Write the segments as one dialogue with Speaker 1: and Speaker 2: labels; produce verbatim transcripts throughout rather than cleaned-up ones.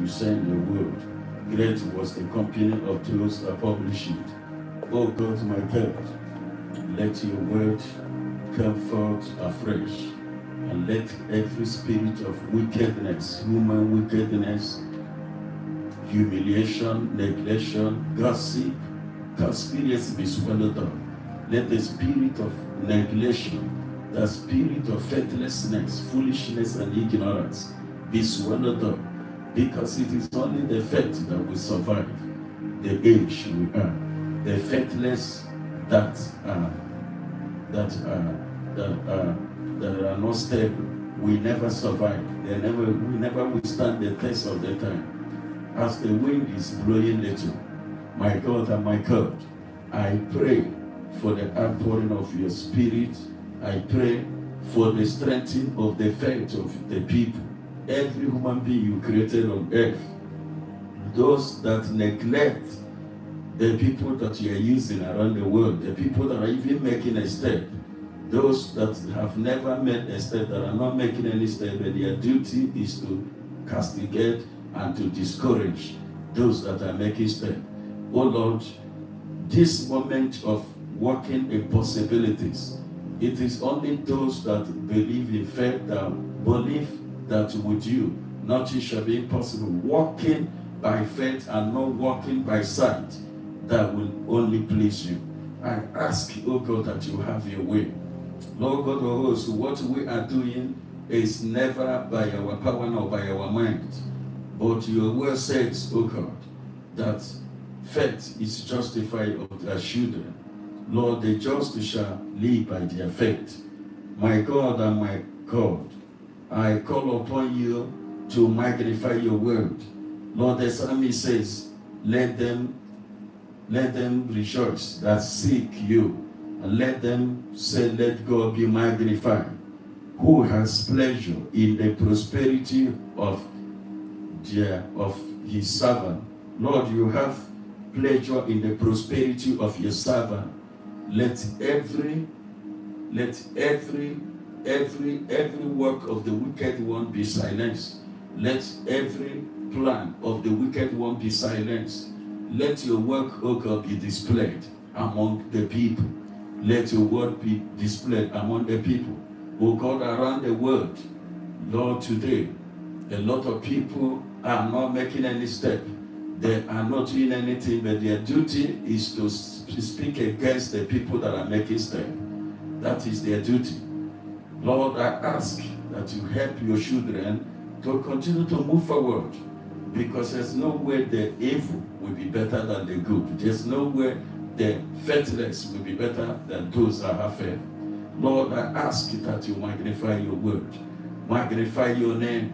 Speaker 1: you send your word. Great was the company of those that publish it. Oh God, my God, let your word come forth afresh, and let every spirit of wickedness, human wickedness, humiliation, neglection, gossip, conspiracy be swallowed up. Let the spirit of neglection, the spirit of faithlessness, foolishness, and ignorance be swallowed up, because it is only the faith that will survive the age we are. The faithless that are that are that are that are not stable will never survive. They never will never withstand the test of the time. As the wind is blowing little, my God and my God, I pray for the outpouring of your spirit. I pray for the strengthening of the faith of the people. Every human being you created on earth, those that neglect the people that you are using around the world, the people that are even making a step, those that have never made a step, that are not making any step, but their duty is to castigate and to discourage those that are making step. Oh Lord, this moment of walking in possibilities, it is only those that believe in faith, that believe that with you nothing shall be impossible, walking by faith and not walking by sight, that will only please you. I ask, oh God, that you have your way. Lord God of hosts, what we are doing is never by our power nor by our mind, but your word says, oh God, that faith is justified of their children. Lord, the just shall live by their faith. My God and my God, I call upon you to magnify your word. Lord, the psalmist says, let them, let them rejoice that seek you, and let them say, let God be magnified, who has pleasure in the prosperity of, their, of his servant. Lord, you have pleasure in the prosperity of your servant. Let every, let every, every, every work of the wicked one be silenced. Let every plan of the wicked one be silenced. Let your work, O God, be displayed among the people. Let your word be displayed among the people. O God, around the world, Lord, today, a lot of people are not making any step. They are not doing anything, but their duty is to speak against the people that are making step. That is their duty. Lord, I ask that you help your children to continue to move forward, because there's no way the evil will be better than the good. There's no way the faithless will be better than those that have faith. Lord, I ask that you magnify your word. Magnify your name.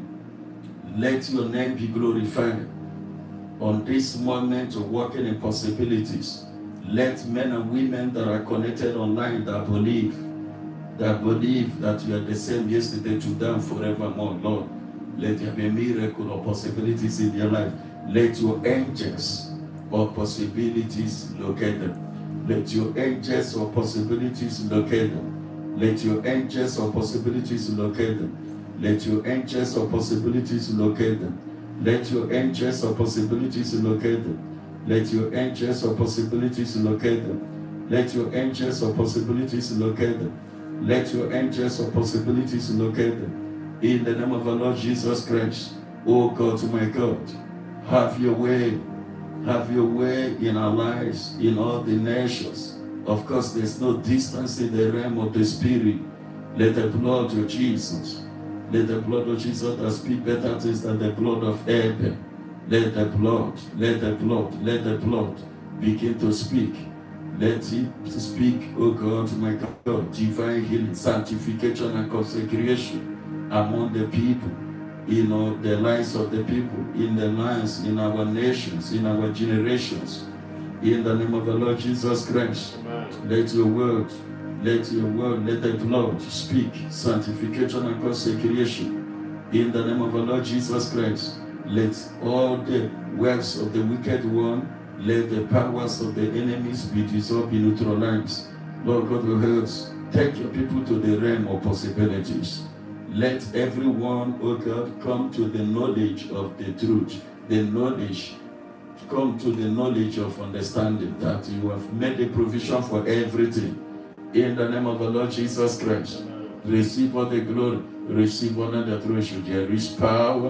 Speaker 1: Let your name be glorified. On this moment of working in possibilities, let men and women that are connected online that believe, that believe that you are the same yesterday, today, and forevermore, Lord, let there be a miracle of possibilities in their life. Let your angels of possibilities locate them. Let your angels of possibilities locate them. Let your angels of possibilities locate them. Let your angels of possibilities locate them. Let your angels of possibilities locate them. Let your angels of possibilities locate them. Let your angels of possibilities locate them. Let your angels of possibilities locate them. In the name of the Lord Jesus Christ, oh God, my God, have your way. Have your way in our lives, in all the nations. Of course, there's no distance in the realm of the Spirit. Let the blood of Jesus, let the blood of Jesus that speak better things than the blood of Abel. Let the blood, let the blood, let the blood begin to speak. Let it speak, oh God, my God, divine healing, sanctification, and consecration among the people, in all the lives of the people, in the lives, in our nations, in our generations. In the name of the Lord Jesus Christ, amen. Let your word, let your word, let the blood speak, sanctification and consecration. In the name of the Lord Jesus Christ, let all the works of the wicked one, let the powers of the enemies be dissolved, be neutralized. Lord God of hearts, take your people to the realm of possibilities. Let everyone, oh God, come to the knowledge of the truth. the knowledge, come to the knowledge of understanding that you have made a provision for everything. In the name of the Lord Jesus Christ, receive all the glory, receive all the adoration. There is power,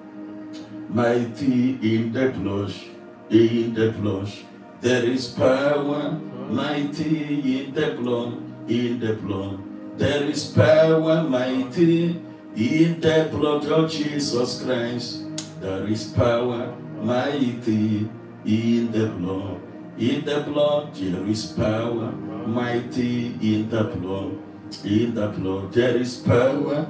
Speaker 1: mighty in the blood, in the blood. There is power, mighty in the blood, in the blood. There is power, mighty in the blood of Jesus Christ. There is power, mighty in the blood. In the blood, there is power, mighty in the blood. In the blood, there is power,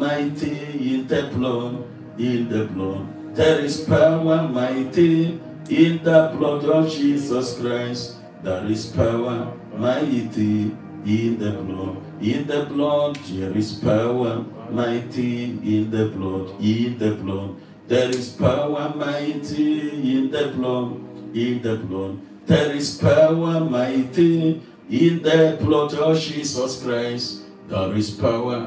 Speaker 1: mighty in the blood. In the blood, there is power, mighty in the blood of Jesus Christ. There is power, mighty in the blood. In the blood, there is power, mighty in the blood. In the blood, there is power, mighty in the blood. In the blood, there is power, mighty in the blood of Jesus Christ. There is power,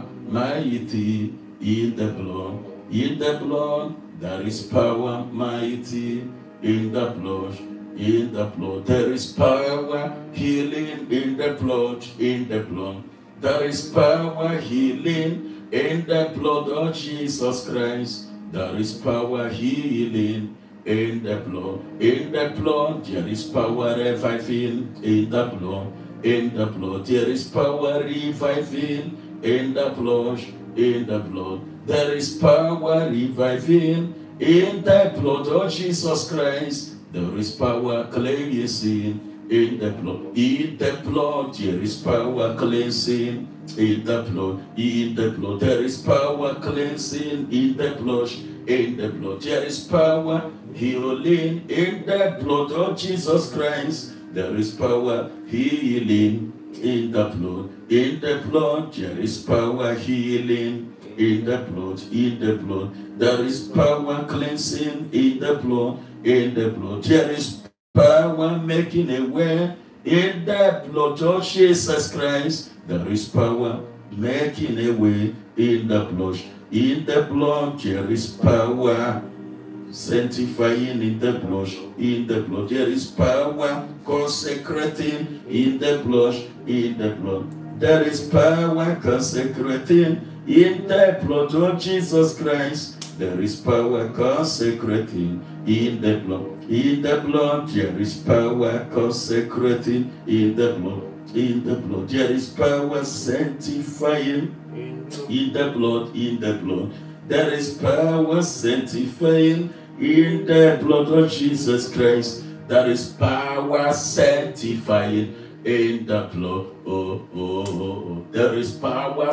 Speaker 1: mighty in the blood. In the blood, there is power, mighty in the blood. In the blood, there is power, healing in the blood. In the blood, there is power, healing in the blood of Jesus Christ. There is power, healing in the blood. In the blood, there is power, reviving in the blood. In the blood, there is power, reviving in the blood. In the blood, there is power, reviving in the blood of Jesus Christ. There is power, cleansing in the blood. In the blood, there is power, cleansing in the blood. In the blood, there is power, cleansing in the blood. In the blood, there is power, healing in the blood of Jesus Christ. There is power, healing in the blood. In the blood, there is power, healing in the blood. In the blood, there is power, cleansing in the blood. In the blood, there is power, making a way in the blood of Jesus Christ. There is power, making a way in the blood. In the blood, there is power, sanctifying in the blood. In the blood, there is power, consecrating in the blood. In the blood, there is power, consecrating in the blood of Jesus Christ. There is power, consecrating in the blood. In the blood, there is power, consecrating in the blood. In the blood, there is power, sanctifying in the blood. In the blood, there is power, sanctifying in the blood of Jesus Christ. There is power, sanctifying in the blood. Oh, oh, oh, oh. There is power,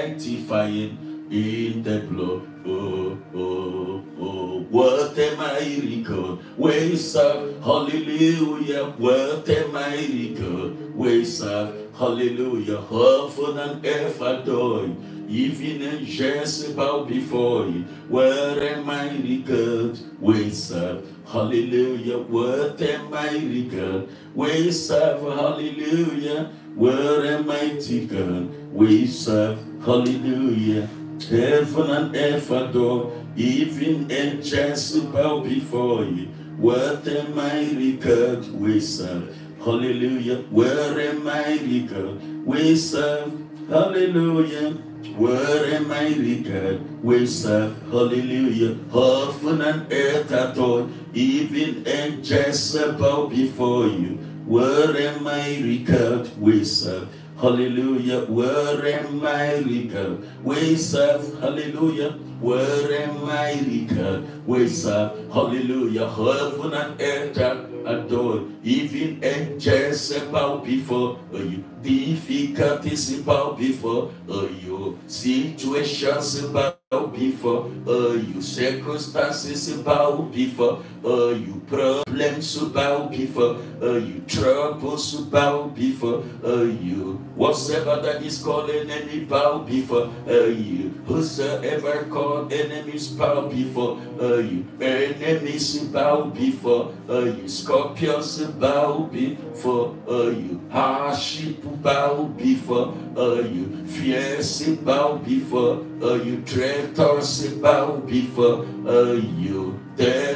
Speaker 1: sanctifying in the blood. Oh, oh, oh, what a mighty God we serve, hallelujah, what a mighty God we serve, hallelujah, heaven and earth adore you, even angels bow before you, what a mighty God we serve, hallelujah, what a mighty God we serve, hallelujah, what a mighty God we serve, hallelujah. Heaven and earth adore, even angels bow before you. What a mighty God we serve. Hallelujah. What a mighty God we serve. Hallelujah. What a mighty God we serve. Hallelujah. Heaven and earth adore, even angels bow before you. What a mighty God we serve. Hallelujah, what a mighty God we serve, hallelujah, what a mighty God we serve, hallelujah, heaven and earth adore, even angels bow before you, difficulties bow before you, situations bow before you, circumstances bow before you, problems bow before you, troubles bow before you, whatsoever that is called enemy bow before you, whosoever called enemies bow before you, enemies bow before you, scorpions bow before you, hardship bow before you, fears bow before you, traitors bow before you, dirty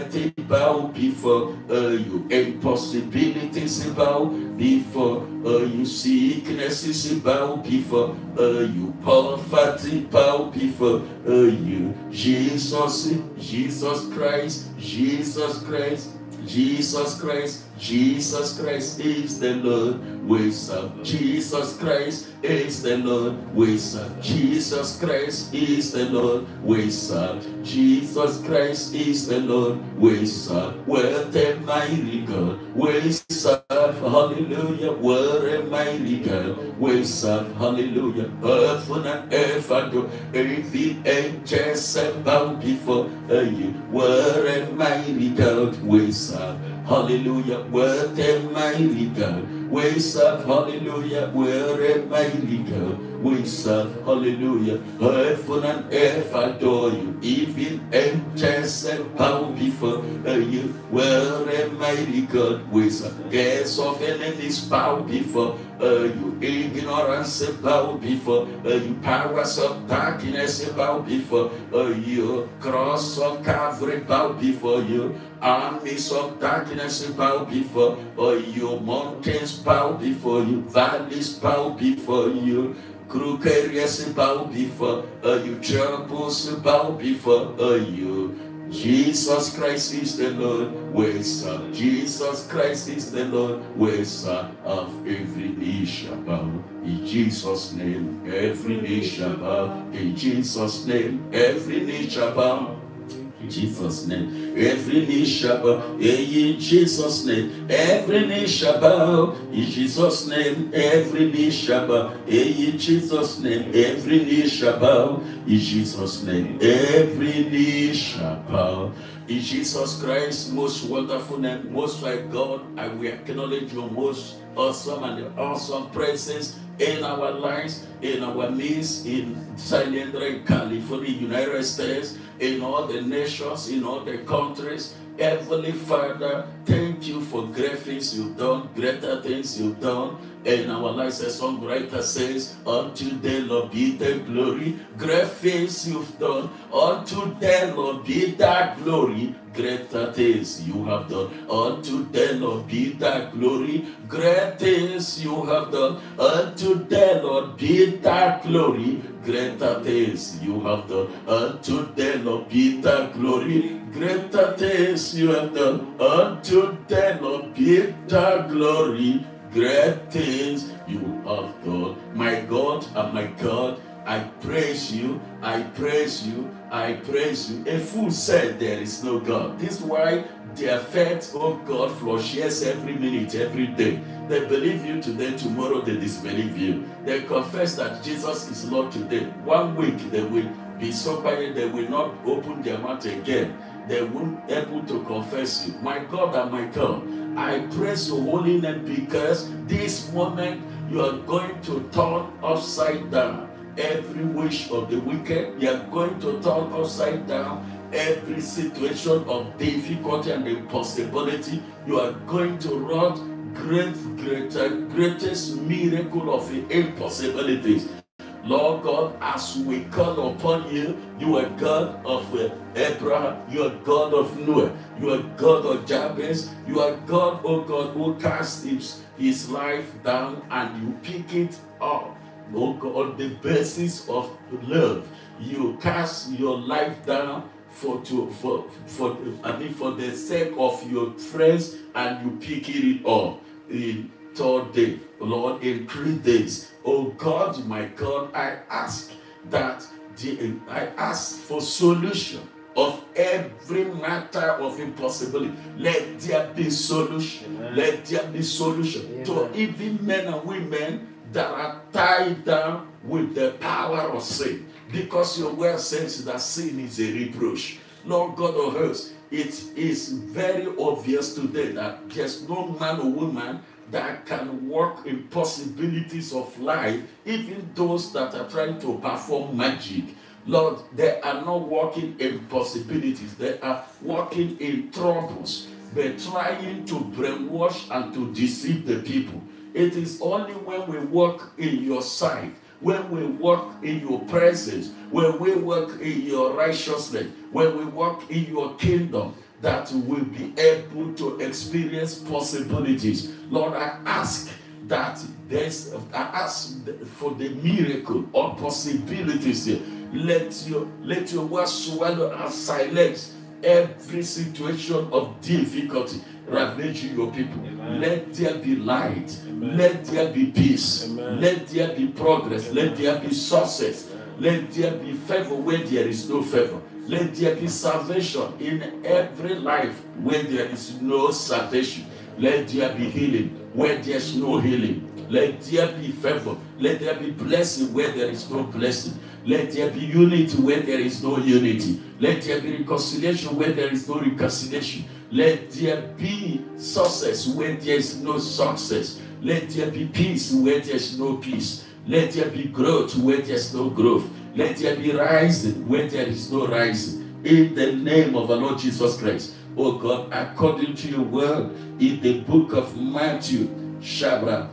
Speaker 1: bow before uh, you. Impossibilities bow before uh, you. Sicknesses bow before uh, you. Poverty bow before uh, you. Jesus, Jesus Christ, Jesus Christ, Jesus Christ, Jesus Christ is the Lord. We serve. Jesus Christ is the Lord. We serve. Jesus Christ is the Lord. We serve. Jesus Christ is the Lord. We serve. What a mighty God. We serve. Hallelujah. What a mighty God. We serve. Hallelujah. Heaven and earth adore. Every angel bow before you. What a mighty God. We serve. Hallelujah. What a mighty God. We serve. Hallelujah. What a mighty God. We serve. Hallelujah. Heaven and earth adore you. Even angels bow before you. What a mighty God. We serve. Gates of enemies bow before uh, you. Ignorance bow before uh, you. Powers of darkness bow before uh, you. Cross of Calvary bow before you. Armies of darkness bow before uh, you. Mountains bow before you. Valleys bow before you. Crooked areas bow before uh, you. Troubles bow before uh, you. Jesus Christ is the Lord. We serve. Jesus Christ is the Lord. We serve. Of every knee shall bow. In Jesus' name, every knee shall bow. In Jesus' name, every knee shall bow. In Jesus' name, every knee shall bow. In Jesus' name, every knee shall bow. In Jesus' name, every knee shall bow. In Jesus' name, every knee shall bow. In Jesus' name, every knee shall bow. In Jesus Christ, most wonderful name, most high God, I will acknowledge your most awesome and awesome presence in our lives, in our midst, in Silendra, California, United States, in all the nations, in all the countries. Heavenly Father, thank you for great things you've done, greater things you've done in our lives. A songwriter says, unto the Lord be the glory, great things you've done. Unto the Lord be the glory, greater things you have done. Unto the Lord be the glory, great things you have done. Unto the Lord be the glory, greater things you have done. Unto the Lord be the glory, greater things you have done. Unto the Lord be the glory, great things you have done. My God and my God, I praise you, I praise you, I praise you. A fool said there is no God. This is why their faith, oh God, flourishes every minute, every day. They believe you today, tomorrow they disbelieve you. They confess that Jesus is Lord today. One week they will be so quiet, they will not open their mouth again. They won't be able to confess you. My God and my God, I praise your holy name because this moment you are going to turn upside down every wish of the wicked. You are going to turn upside down every situation of difficulty and impossibility. You are going to wrought great, greater, greatest miracle of the impossibilities. Lord God, as we call upon you, you are God of uh, Abraham, you are God of Noah, you are God of Jabez, you are God, oh God, who cast his, his life down and you pick it up. Oh God, on the basis of love, you cast your life down for to for for I mean for the sake of your friends, and you pick it up in third day, Lord, in three days. Oh God, my God, I ask that the, I ask for solution of every matter of impossibility. Let there be solution. Amen. Let there be solution. Amen. To even men and women that are tied down with the power of sin. Because your word says that sin is a reproach. Lord God of hosts, it is very obvious today that there's no man or woman that can work in possibilities of life, even those that are trying to perform magic. Lord, they are not working in possibilities. They are working in troubles. They're trying to brainwash and to deceive the people. It is only when we work in your sight, when we work in your presence, when we work in your righteousness, when we work in your kingdom, that will be able to experience possibilities. Lord, I ask that there's, I ask for the miracle or possibilities here. Let your, let your word swallow and silence every situation of difficulty ravaging your people. Amen. Let there be light. Amen. Let there be peace. Amen. Let there be progress. Amen. Let there be success. Amen. Let there be favor where there is no favor. Let there be salvation in every life where there is no salvation. Let there be healing where there is no healing. Let there be favor. Let there be blessing where there is no blessing. Let there be unity where there is no unity. Let there be reconciliation where there is no reconciliation. Let there be success where there is no success. Let there be peace where there is no peace. Let there be growth where there is no growth. Let there be rising where there is no rising. In the name of our Lord Jesus Christ. Oh God, according to your word in the book of Matthew, chapter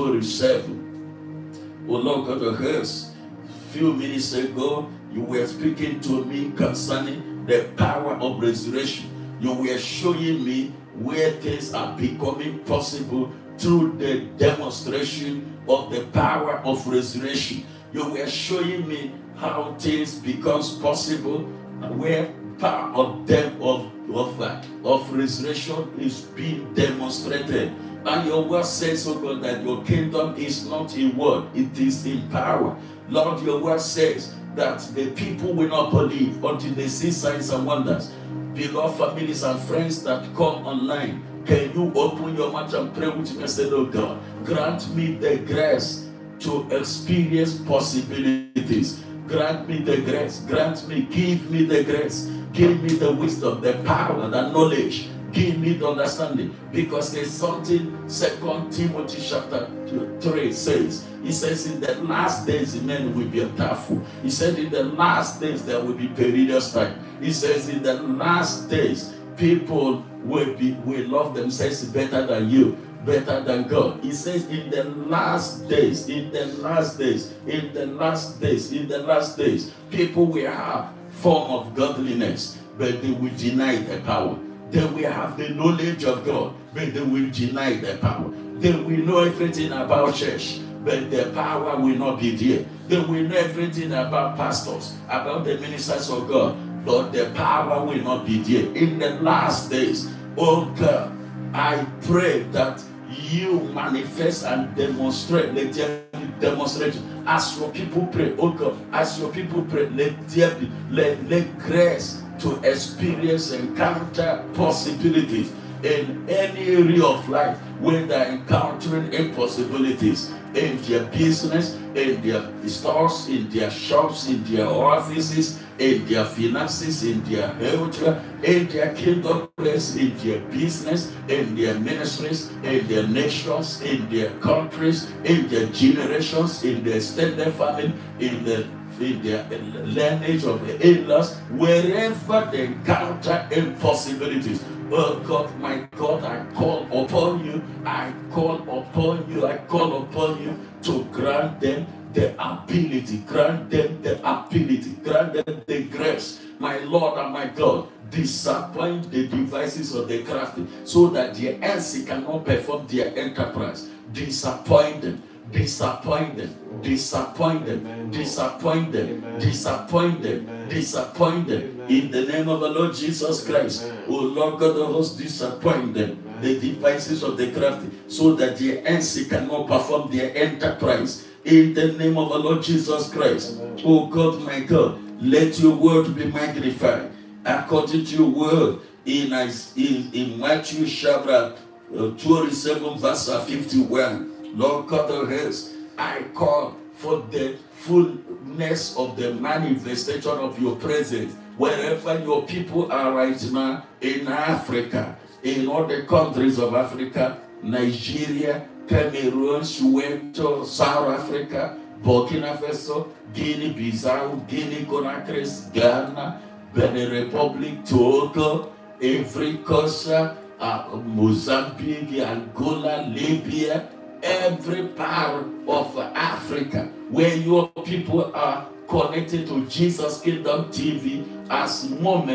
Speaker 1: twenty-seven. Oh Lord God of hosts, few minutes ago, you were speaking to me concerning the power of resurrection. You were showing me where things are becoming possible through the demonstration of the power of resurrection. You were showing me how things becomes possible where power of them of of, uh, of resurrection is being demonstrated. And your word says, oh God, that your kingdom is not in word, it is in power. Lord, your word says that the people will not believe until they see signs and wonders. Beloved families and friends that come online, can you open your mouth and pray with me and say, oh God, grant me the grace to experience possibilities. Grant me the grace. Grant me, give me the grace. Give me the wisdom, the power, the knowledge. Give me the understanding. Because there's something Second Timothy chapter three says. He says in the last days men will be doubtful. He said in the last days there will be perilous time. He says in the last days people will be will love themselves better than you, better than God. He says in the last days, in the last days, in the last days, in the last days, people will have form of godliness, but they will deny the power. They will have the knowledge of God, but they will deny the power. They will know everything about church, but the power will not be there. They will know everything about pastors, about the ministers of God, but the power will not be there. In the last days, oh God, I pray that you manifest and demonstrate. Let there be demonstration. As your people pray, oh God, as your people pray, let there be, let, let grace to experience, encounter possibilities in any area of life where they're encountering impossibilities in their business, in their stores, in their shops, in their offices, in their finances, in their health, in their kingdom place, in their business, in their ministries, in their nations, in their countries, in their generations, in their extended family, in the in their lineage of the in-laws, wherever they encounter impossibilities. Oh God, my God, I call upon you, I call upon you, I call upon you to grant them the ability, grant them the ability, grant them the grace, my Lord and my God. Disappoint the devices of the crafty so that their enemy cannot perform their enterprise. Disappoint them. Disappointed, disappointed, disappointed, disappointed, disappointed. In the name of the Lord Jesus Christ, O Lord God of hosts, disappoint them, the devices of the crafty, so that their enemy cannot perform their enterprise. In the name of the Lord Jesus Christ, O God, my God, let your word be magnified according to your word in in, in Matthew chapter twenty-seven, verse fifty-one. Lord God of hosts, I call for the fullness of the manifestation of your presence wherever your people are right now in Africa, in all the countries of Africa, Nigeria, Cameroon, Soweto, South Africa, Burkina Faso, Guinea-Bissau, Guinea-Conakry, Ghana, Benin Republic, Togo, Ivory Coast, uh, Mozambique, Angola, Libya, every part of Africa where your people are connected to Jesus Kingdom T V as moment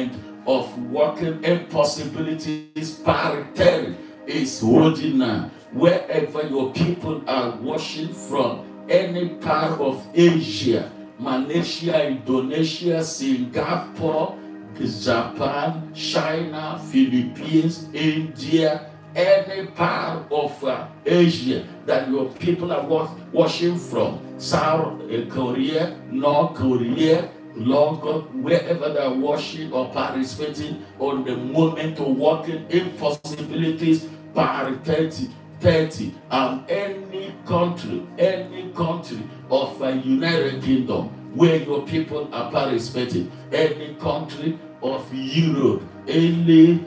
Speaker 1: of working impossibilities, parity is holding now. Wherever your people are washing from, any part of Asia, Malaysia, Indonesia, Singapore, Japan, China, Philippines, India, any part of uh, Asia that your people are washing from, South Korea, North Korea, Lord, wherever they are washing or participating on the moment of working impossibilities, parity, thirty, and any country, any country of a United Kingdom where your people are participating, any country of Europe, any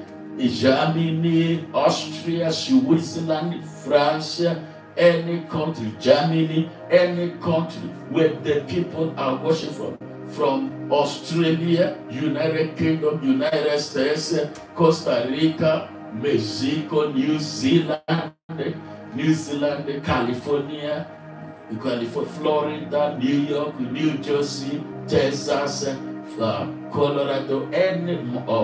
Speaker 1: Germany, Austria, Switzerland, France, any country, Germany, any country where the people are worshiping from, from Australia, United Kingdom, United States, Costa Rica, Mexico, New Zealand, New Zealand, California, California, Florida, New York, New Jersey, Texas, uh, Colorado, any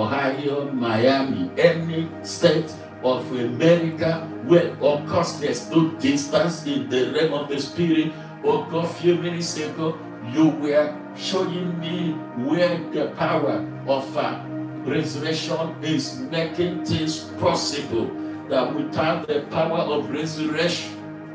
Speaker 1: Ohio, Miami, any state of America where, of course, there's no distance in the realm of the spirit. Oh God, a few minutes ago, you were showing me where the power of uh, resurrection is making things possible. That without the power of resurrection,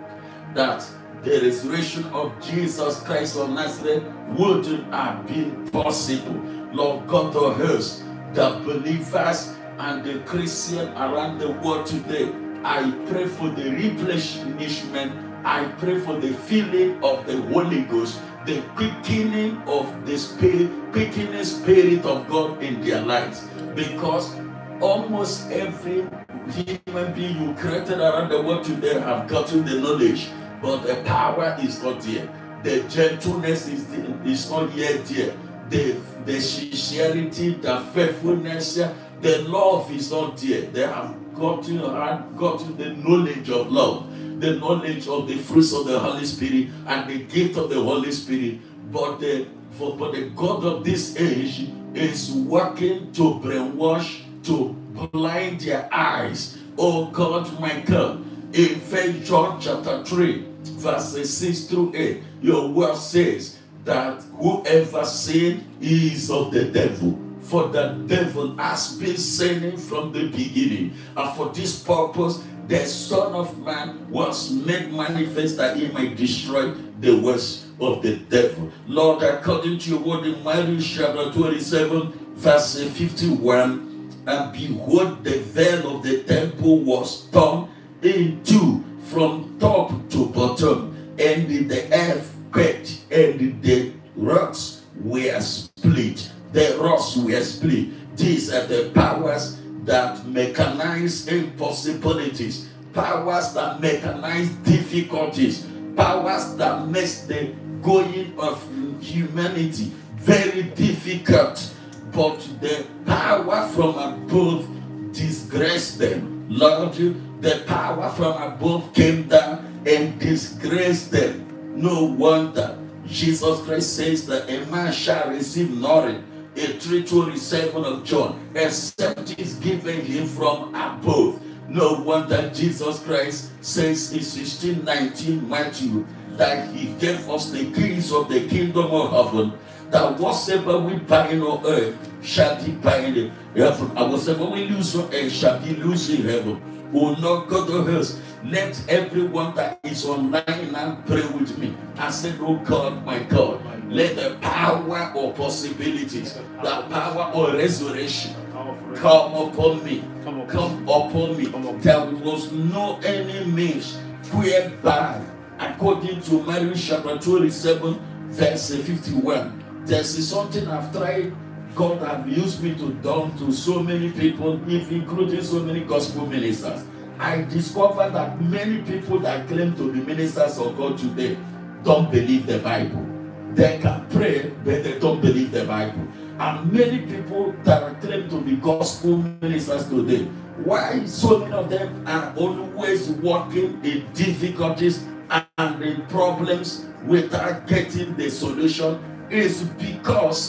Speaker 1: that the resurrection of Jesus Christ of Nazareth wouldn't have been possible. Lord God of hosts, the believers and the Christians around the world today, I pray for the replenishment. I pray for the filling of the Holy Ghost, the quickening of the spirit, quickening spirit of God in their lives. Because almost every human being you created around the world today have gotten the knowledge, but the power is not there. The gentleness is, is not yet there. The, the sincerity, the faithfulness, the love is not there. They have gotten, have gotten the knowledge of love, the knowledge of the fruits of the Holy Spirit and the gift of the Holy Spirit. But the, for, but the God of this age is working to brainwash, to blind their eyes. Oh God, my God. In First John chapter three, verses six through eight, your word says that whoever sinned is of the devil. For the devil has been sinning from the beginning. And for this purpose, the Son of Man was made manifest that he might destroy the works of the devil. Lord, according to your word in Matthew chapter twenty-seven, verse fifty-one, and behold, the veil of the temple was torn in two from top to bottom, and the earth quaked, and the rocks were split. The rocks were split. These are the powers that mechanize impossibilities, powers that mechanize difficulties, powers that make the going of humanity very difficult. But the power from above disgraced them. Lord, the power from above came down and disgraced them. No wonder Jesus Christ says that a man shall receive nothing, a three twenty-seven of John, except is given him from above. No wonder Jesus Christ says in sixteen nineteen Matthew that he gave us the keys of the kingdom of heaven, that whatsoever we bind on earth shall be bound in heaven, and whatsoever we lose on earth shall be loose in heaven. Oh Lord God of hosts, let everyone that is online and pray with me. I said, oh God, my God, let the power of possibilities, the power of resurrection come upon me. Come upon me. There was no any means whereby, according to Matthew chapter twenty-seven, verse fifty-one, there's something I've tried. God have used me to do to so many people, including so many gospel ministers. I discovered that many people that claim to be ministers of God today don't believe the Bible. They can pray, but they don't believe the Bible. And many people that claim to be gospel ministers today, why so many of them are always working in difficulties and in problems without getting the solution, is because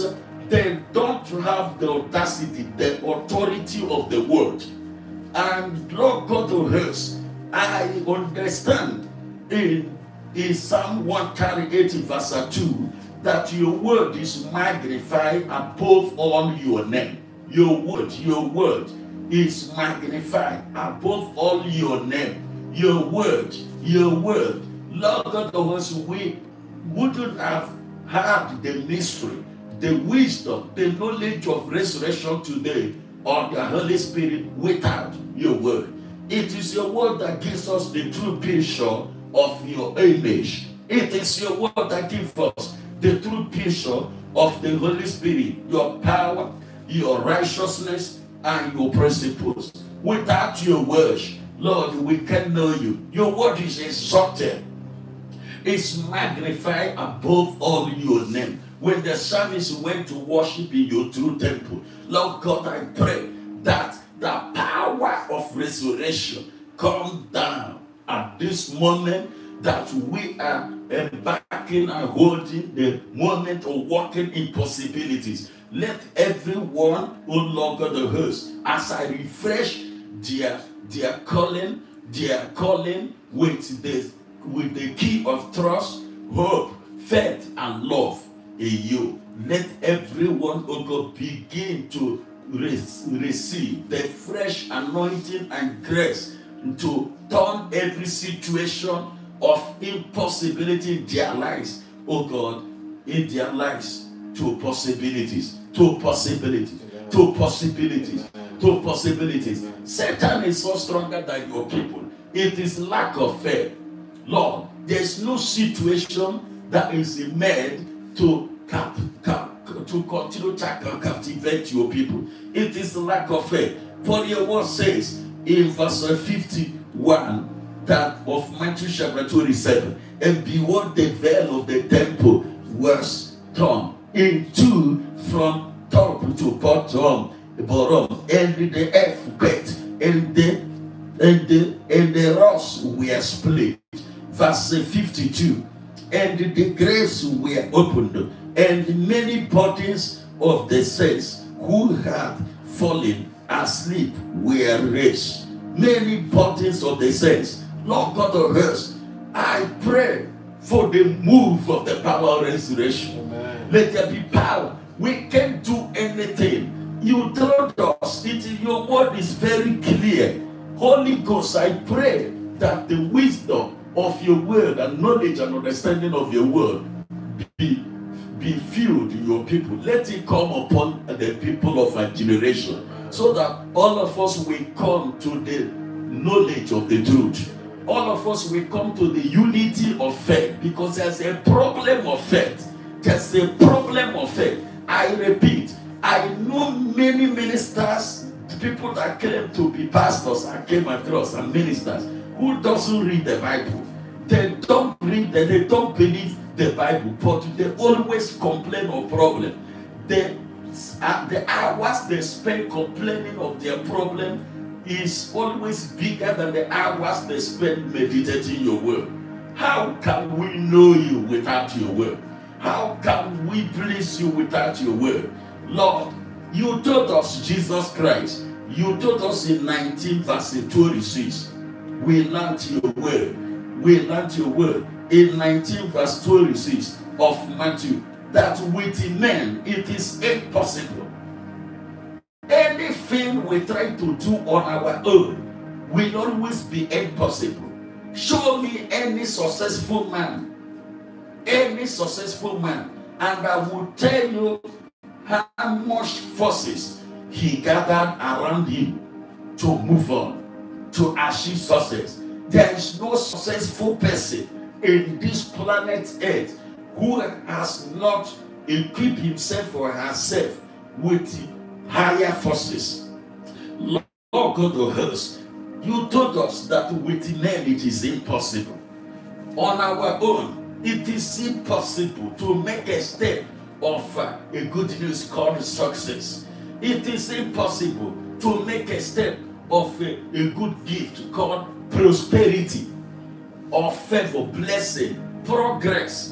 Speaker 1: they don't have the audacity, the authority of the word. And Lord God of hosts, I understand in, in Psalm one thirty-eight verse two that your word is magnified above all your name. Your word, your word is magnified above all your name. Your word, your word. Lord God of hosts, we wouldn't have had the mystery, the wisdom, the knowledge of resurrection today or the Holy Spirit without your word. It is your word that gives us the true picture of your image. It is your word that gives us the true picture of the Holy Spirit, your power, your righteousness, and your principles. Without your word, Lord, we can know you. Your word is exalted. It's magnified above all your name. When the psalmist went to worship in your true temple, Lord God, I pray that the power of resurrection come down at this moment that we are embarking and holding the moment of walking in possibilities. Let everyone, oh Lord God of hosts, as I refresh their, their calling, their calling with the, with the key of trust, hope, faith, and love in you. Let everyone, oh God, begin to re receive the fresh anointing and grace to turn every situation of impossibility in their lives, oh God, in their lives to possibilities, to possibilities, to possibilities, to possibilities. Satan is so stronger than your people. It is lack of faith. Lord, there's no situation that is made to cap, cap, to continue to captivate your people. It is lack of faith. For your word says in verse fifty-one that of Matthew chapter twenty-seven, and behold, the veil of the temple was torn in two from top to bottom, bottom, and the earth quaked, and the and the and the rocks were split. Verse fifty-two, and the graves were opened, and many bodies of the saints who had fallen asleep were raised. Many bodies of the saints. Lord God of hosts, I pray for the move of the power of resurrection. Amen. Let there be power. We can't do anything. You told us, it, your word is very clear. Holy Ghost, I pray that the wisdom of your word and knowledge and understanding of your word be, be filled in your people. Let it come upon the people of our generation, so that all of us will come to the knowledge of the truth. All of us will come to the unity of faith, because there's a problem of faith. There's a problem of faith. I repeat, I know many ministers, people that claim to be pastors, I came across, and ministers who doesn't read the Bible. They don't read, they don't believe the Bible, but they always complain of problem. They, uh, the hours they spend complaining of their problem is always bigger than the hours they spend meditating your word. How can we know you without your word? How can we please you without your word? Lord, you told us Jesus Christ. You told us in nineteen verse twenty-six. We learned your word. We learned your word in nineteen verse twenty-six of Matthew, that with men it is impossible. Anything we try to do on our own will always be impossible. Show me any successful man, any successful man, and I will tell you how much forces he gathered around him to move on, to achieve success. There is no successful person in this planet Earth who has not equipped himself or herself with higher forces. Lord God of hosts, you told us that with men it is impossible. On our own, it is impossible to make a step of uh, a good news called success. It is impossible to make a step of a, a good gift called prosperity, or favor, blessing, progress.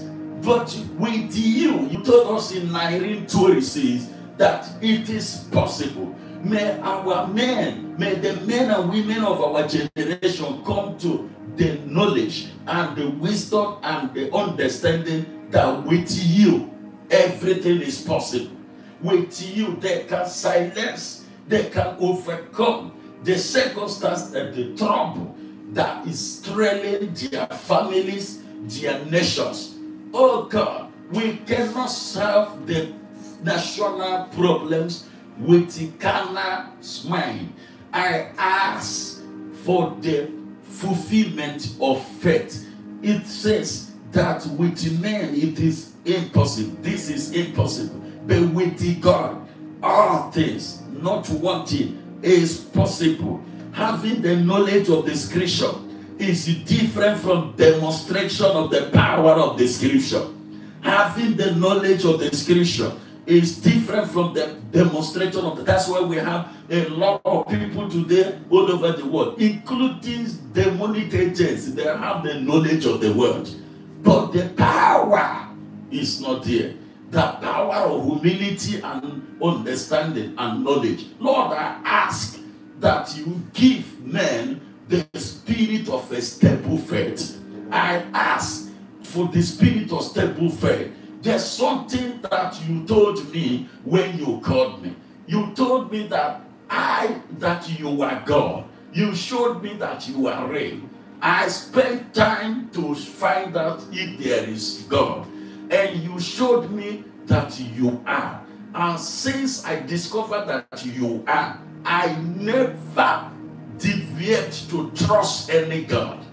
Speaker 1: But with you, you told us in nineteen twenty-six that it is possible. May our men, may the men and women of our generation come to the knowledge and the wisdom and the understanding that with you, everything is possible. With you, they can silence, they can overcome the circumstance and the trouble that is trailing their families, their nations. Oh God, we cannot solve the national problems with the carnal mind. I ask for the fulfillment of faith. It says that with men it is impossible. This is impossible. But with the God, all things, not one thing, is possible. Having the knowledge of the scripture is different from demonstration of the power of the scripture. Having the knowledge of the scripture is different from the demonstration of the, that's why we have a lot of people today all over the world, including demonic agents. They have the knowledge of the word, but the power is not there. The power of humility and understanding and knowledge. Lord, I ask that you give men the spirit of a stable faith. I ask for the spirit of stable faith. There's something that you told me when you called me. You told me that I, that you are God. You showed me that you are real. I spent time to find out if there is God. And you showed me that you are. And since I discovered that you are, I never deviate to trust any God.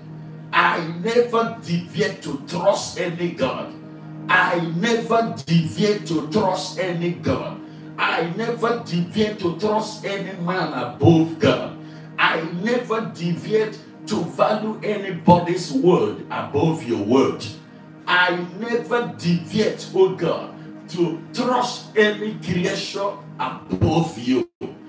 Speaker 1: I never deviate to trust any God. I never deviate to trust any God. I never deviate to trust any man above God. I never deviate to value anybody's word above your word. I never deviate, oh God, to trust any creation above you.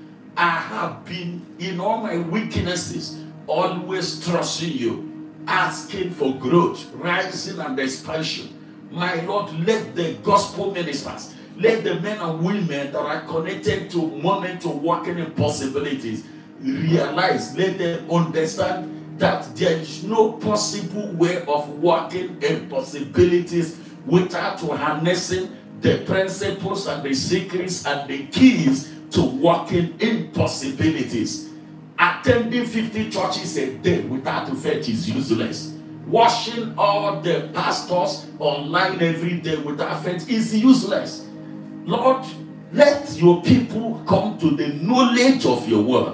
Speaker 1: I have been, in all my weaknesses, always trusting you, asking for growth, rising and expansion. My Lord, let the gospel ministers, let the men and women that are connected to money, to working in possibilities, realize, let them understand that there is no possible way of working in possibilities without harnessing the principles and the secrets and the keys to working in possibilities. Attending fifty churches a day without faith is useless. Watching all the pastors online every day without faith is useless. Lord, let your people come to the knowledge of your word.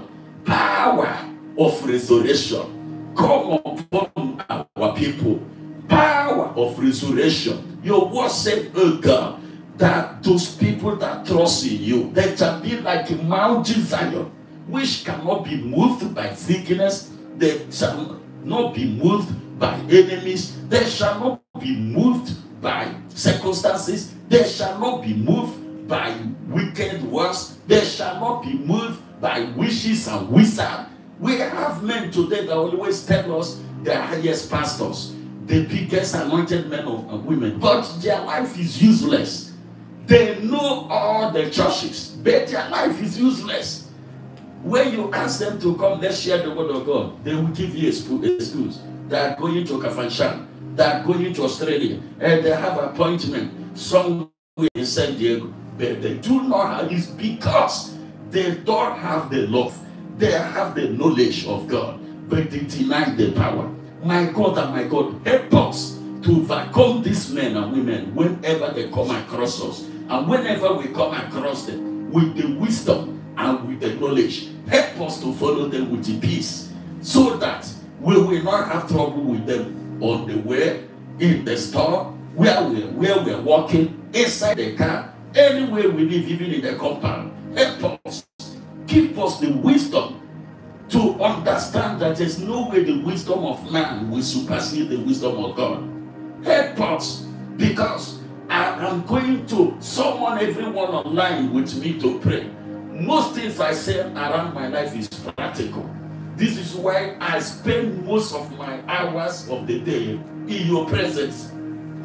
Speaker 1: Power of resurrection come upon our people. Power of resurrection. Your word said, oh God, that those people that trust in you, they shall be like Mount Zion, which cannot be moved by sickness. They shall not be moved by enemies. They shall not be moved by circumstances. They shall not be moved by wicked works. They shall not be moved by wishes and wizards. We have men today that always tell us the highest pastors, the biggest anointed men and women, but their life is useless. They know all the churches, but their life is useless. When you ask them to come, let's share the word of God, they will give you excuse. They are going to Kafanchan, they are going to Australia, and they have an appointment somewhere in San Diego, but they do not have it because they don't have the love. They have the knowledge of God, but they deny the power. My God and my God, help us to overcome these men and women whenever they come across us. And whenever we come across them with the wisdom and with the knowledge, help us to follow them with the peace, so that we will not have trouble with them on the way, in the store, where we where we're walking, inside the car, anywhere we live, even in the compound. Help us. Give us the wisdom to understand that there's no way the wisdom of man will supersede the wisdom of God. Help us, because I am going to summon everyone online with me to pray. Most things I say around my life is practical. This is why I spend most of my hours of the day in your presence. I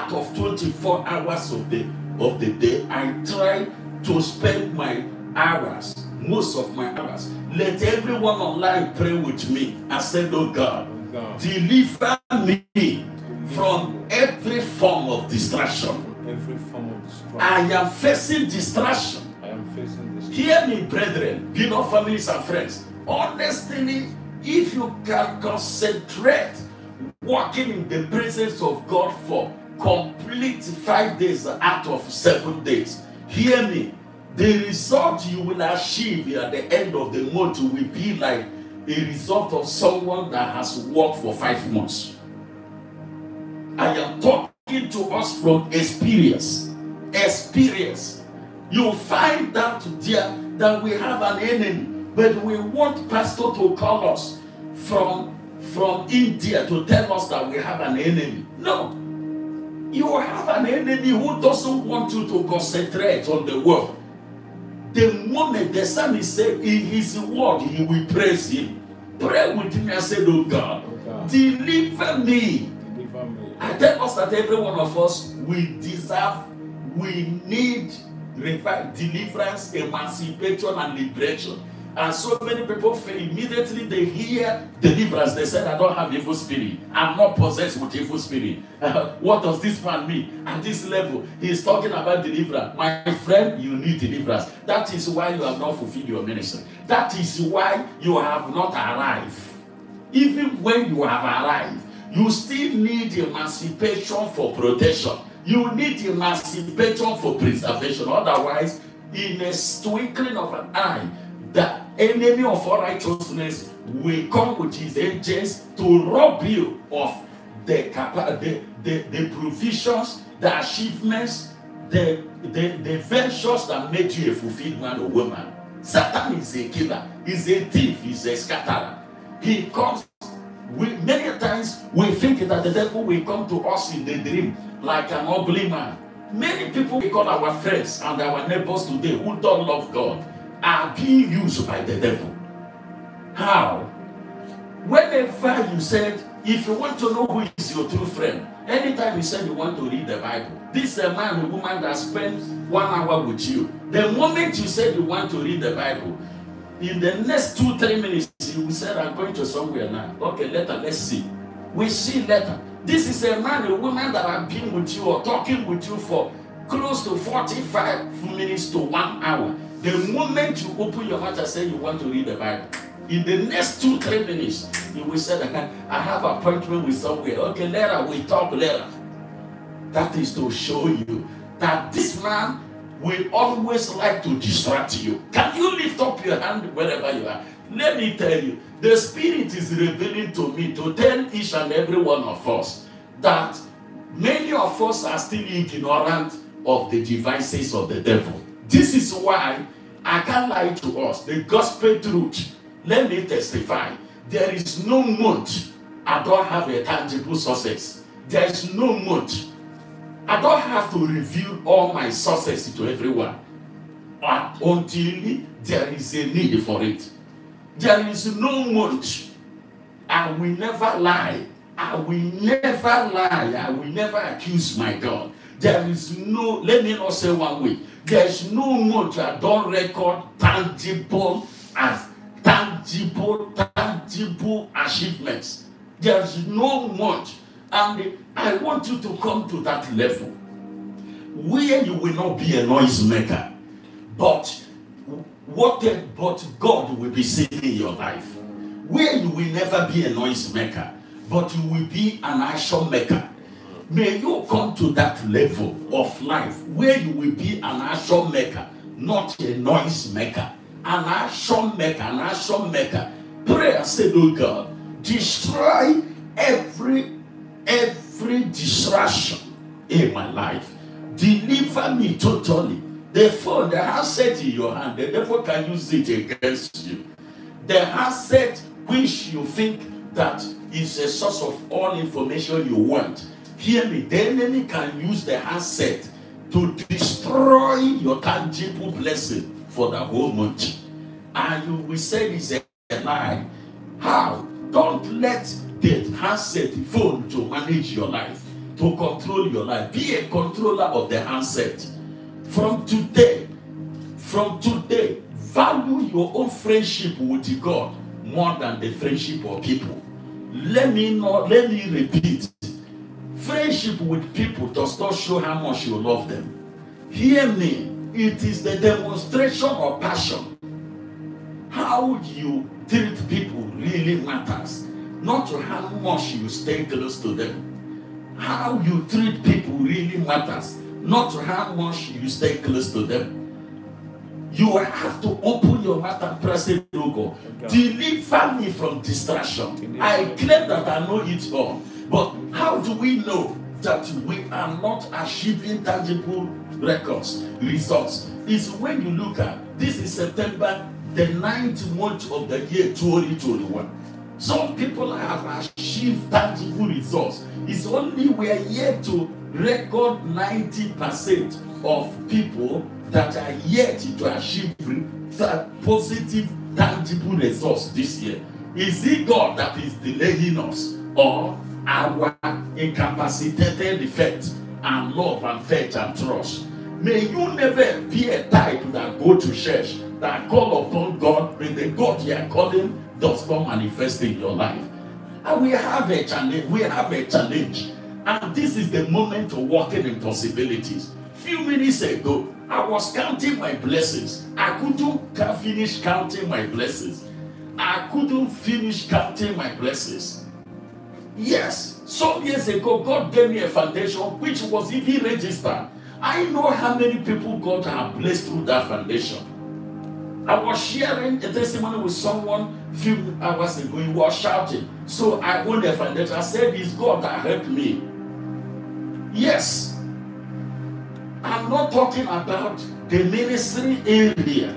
Speaker 1: out of twenty-four hours of the of the day, I try to spend my hours, most of my hours. Let everyone online pray with me. I said, oh God, God. deliver me deliver from every form of distraction.
Speaker 2: Every form of distraction.
Speaker 1: I am facing distraction.
Speaker 2: I am facing distraction.
Speaker 1: Hear me, brethren, beloved families and friends. Honestly, if you can concentrate walking in the presence of God for complete five days out of seven days, hear me, the result you will achieve at the end of the month will be like a result of someone that has worked for five months. I am talking to us from experience. Experience. You find out there that we have an enemy, but we want pastor to call us from, from India to tell us that we have an enemy. No. You have an enemy who doesn't want you to concentrate on the word. The moment the psalmist said in his word, he will praise him. Pray with me and say, oh God, oh God. Deliver me. Deliver me. I tell us that every one of us, we deserve, we need revival, deliverance, emancipation, and liberation. And so many people feel immediately they hear deliverance. They said, I don't have evil spirit. I'm not possessed with evil spirit. Uh, what does this man mean? At this level, he's talking about deliverance. My friend, you need deliverance. That is why you have not fulfilled your ministry. That is why you have not arrived. Even when you have arrived, you still need emancipation for protection. You need emancipation for preservation. Otherwise, in a twinkling of an eye, the enemy of all righteousness will come with his angels to rob you of the, the, the, the provisions, the achievements, the, the, the ventures that made you a fulfilled man or woman. Satan is a killer, he's a thief, he's a scatterer. He comes, we, many times we think that the devil will come to us in the dream like an ugly man. Many people we call our friends and our neighbors today who don't love God are being used by the devil. How? Whenever you said, if you want to know who is your true friend, anytime you said you want to read the Bible, this is a man or woman that spends one hour with you. The moment you said you want to read the Bible, in the next two, three minutes, you said, I'm going to somewhere now. Okay, later, let's see. We see later. This is a man or woman that have been with you or talking with you for close to forty-five minutes to one hour. The moment you open your mouth and say you want to read the Bible, in the next two, three minutes, you will say, I have an appointment with somewhere. Okay, later, we talk later. That is to show you that this man will always like to distract you. Can you lift up your hand wherever you are? Let me tell you, the Spirit is revealing to me to tell each and every one of us that many of us are still ignorant of the devices of the devil. This is why I can't lie to us. The gospel truth, let me testify. There is no month I don't have a tangible success. There is no month I don't have to reveal all my success to everyone until there is a need for it. There is no month I will never lie. I will never lie. I will never accuse my God. There is no, let me not say one way. There's no month I don't record tangible as tangible, tangible achievements. There's no month. And I want you to come to that level where you will not be a noisemaker, but what but God will be seen in your life. Where you will never be a noisemaker, but you will be an action maker. May you come to that level of life where you will be an action maker, not a noise maker. An action maker, an action maker. Pray and say, oh God, destroy every every distraction in my life. Deliver me totally. The phone, the handset in your hand, the devil can use it against you. The handset which you think that is a source of all information you want. Hear me, the enemy can use the handset to destroy your tangible blessing for the whole month. And you will say it's a lie. How? Don't let the handset phone to manage your life. to control your life. Be a controller of the handset. From today, from today, value your own friendship with God more than the friendship of people. Let me not, let me repeat. Friendship with people does not show how much you love them. Hear me. It is the demonstration of passion. How you treat people really matters. Not how much you stay close to them. How you treat people really matters. Not how much you stay close to them. You have to open your mouth and press it, logo. Deliver me from distraction. I claim that I know it all. But how do we know that we are not achieving tangible records, results? It's when you look at, this is September, the ninth month of the year twenty twenty-one. Some people have achieved tangible results. It's only we are yet to record ninety percent of people that are yet to achieve positive, tangible results this year. Is it God that is delaying us, or our incapacitated effect and love and faith and trust? May you never be a type that go to church, that call upon God, when the God you are calling does not manifest in your life. And we have a challenge. We have a challenge, and this is the moment of walking in possibilities. Few minutes ago, I was counting my blessings. I couldn't finish counting my blessings. I couldn't finish counting my blessings. Yes, some years ago, God gave me a foundation which was even registered. I know how many people God has blessed through that foundation. I was sharing a testimony with someone a few hours ago. He was shouting. So I owned a foundation. I said, it's God that helped me. Yes. I'm not talking about the ministry area.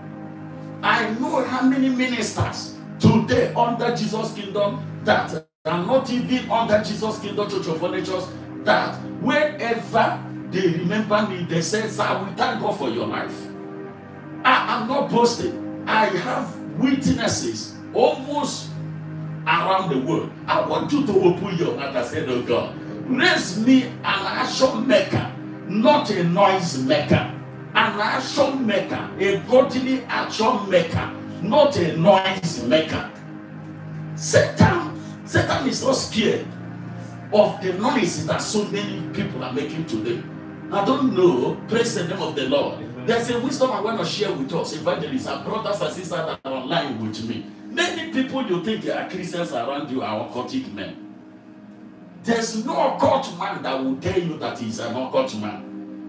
Speaker 1: I know how many ministers today under Jesus Kingdom that are not even under Jesus Kingdom Church of Furnitures, that whenever they remember me, they say, sir, we thank God for your life. I am not boasting. I have witnesses almost around the world. I want you to open your mouth and say, oh God, raise me an action maker, not a noise maker. An action maker, a godly action maker, not a noise maker. Satan, Satan is not scared of the noise that so many people are making today. I don't know, praise the name of the Lord. There's a wisdom I want to share with us, evangelists and brothers and sisters that are online with me. Many people you think are Christians around you are occultic men. There's no occult man that will tell you that he's an occult man.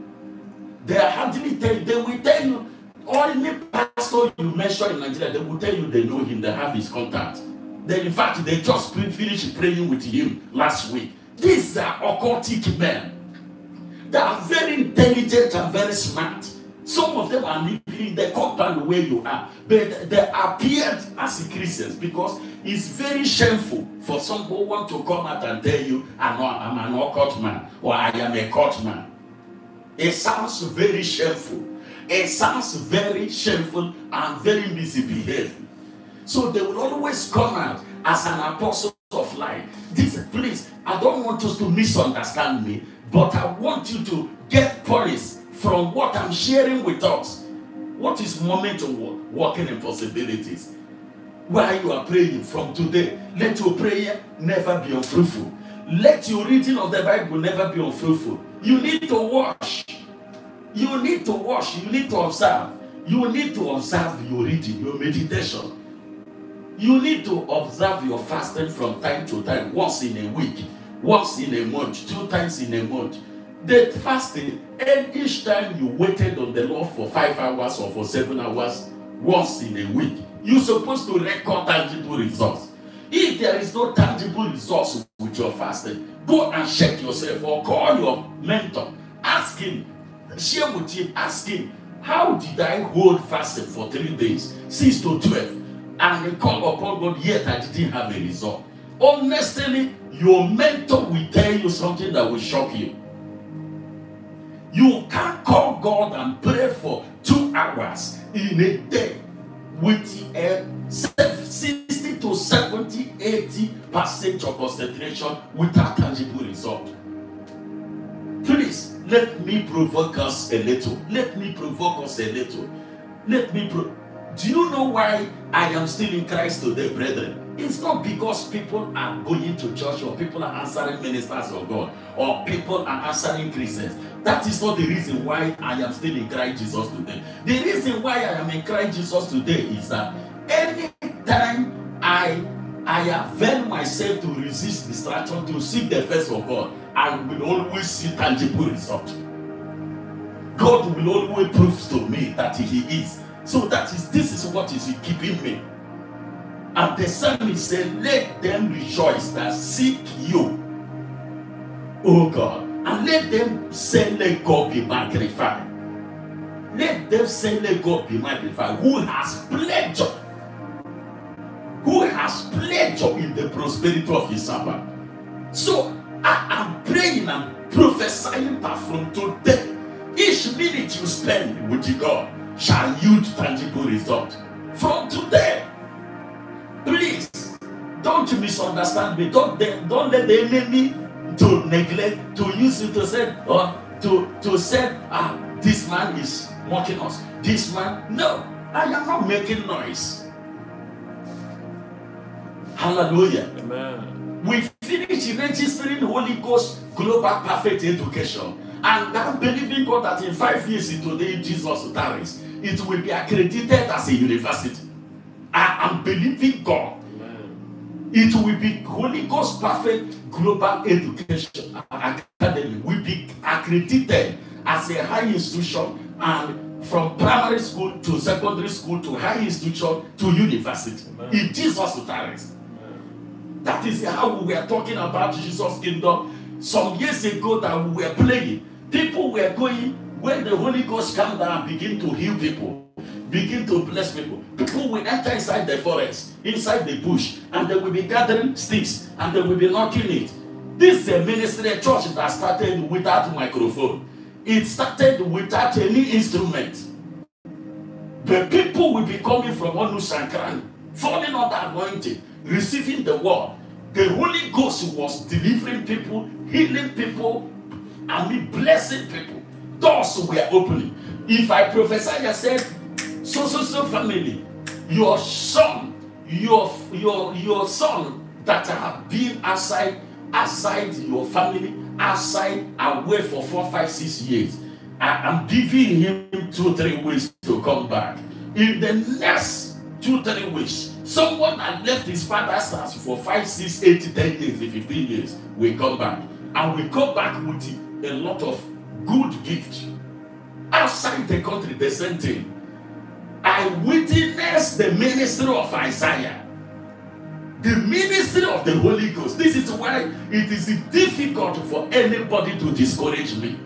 Speaker 1: They are hardly tell you, they will tell you, or any pastor you mention in Nigeria, they will tell you they know him, they have his contact. Then in fact, they just finished praying with him last week. These are occultic men. They are very intelligent and very smart. Some of them are living in the compound where you are, but they appeared as Christians because it's very shameful for someone to come out and tell you, I'm, not, I'm an occult man, or I am a cult man. It sounds very shameful. It sounds very shameful and very misbehaved. So they will always come out as an apostle of light. This, please, I don't want us to misunderstand me, but I want you to get police from what I'm sharing with us. What is moment of work? Walking in possibilities. While you are praying from today, let your prayer never be unfruitful. Let your reading of the Bible never be unfruitful. You need to watch. You need to watch. You need to observe. You need to observe your reading, your meditation. You need to observe your fasting from time to time, once in a week, once in a month, two times in a month. The fasting, and each time you waited on the Lord for five hours or for seven hours, once in a week, you're supposed to record tangible results. If there is no tangible results with your fasting, go and check yourself or call your mentor. Ask him, share with him, ask him, how did I hold fasting for three days, six to twelve, and call upon God, yet I didn't have a result? Honestly, your mentor will tell you something that will shock you. You can't call God and pray for two hours in a day with a sixty to seventy, eighty percent of concentration without tangible result. Please, let me provoke us a little. Let me provoke us a little. Let me pro- Do you know why I am still in Christ today, brethren? It's not because people are going to church or people are answering ministers of God or people are answering Christians. That is not the reason why I am still in Christ Jesus today. The reason why I am in Christ Jesus today is that anytime I I avail myself to resist distraction, to seek the face of God, I will always see tangible results. God will always prove to me that He is. So that is this is what is keeping me. And the psalmist said, let them rejoice that seek you, O God. And let them say, let God be magnified. Let them say, let God be magnified. Who has pleasure? Who has pleasure in the prosperity of His servant? So I am praying and prophesying that from today, each minute you spend with God shall yield tangible result. From today, please don't misunderstand me. Don't, don't let the enemy to neglect, to use it to say, or to, to say, ah, this man is mocking us. This man, no, I am not making noise. Hallelujah.
Speaker 2: Amen.
Speaker 1: We finished registering Holy Ghost Global Perfect Education. And I'm believing God that in five years today, Jesus tarries, it will be accredited as a university. I am believing God.
Speaker 2: Amen.
Speaker 1: It will be Holy Ghost Perfect Global Education Academy will be accredited as a high institution, and from primary school to secondary school to high institution to university.
Speaker 2: Amen.
Speaker 1: If Jesus tarries. That is how we were talking about Jesus' kingdom some years ago that we were playing. People were going, when the Holy Ghost come down and begin to heal people, begin to bless people. People will enter inside the forest, inside the bush, and they will be gathering sticks, and they will be knocking it. This is a ministry, a church that started without microphone. It started without any instrument. The people will be coming from Onu Sankran, falling under anointing, receiving the word. The Holy Ghost was delivering people, healing people, and me blessing people. Doors were opening. If I prophesy, I said, so so so family, your son, your your your son that have been outside, outside your family, outside away for four, five, six years, I am giving him two, three weeks to come back. In the next two, three weeks, someone that left his father's house for five, six, eight, ten years, fifteen years will come back. And we come back with a lot of good gifts. Outside the country, the same thing. I witnessed the ministry of Isaiah. The ministry of the Holy Ghost. This is why it is difficult for anybody to discourage me.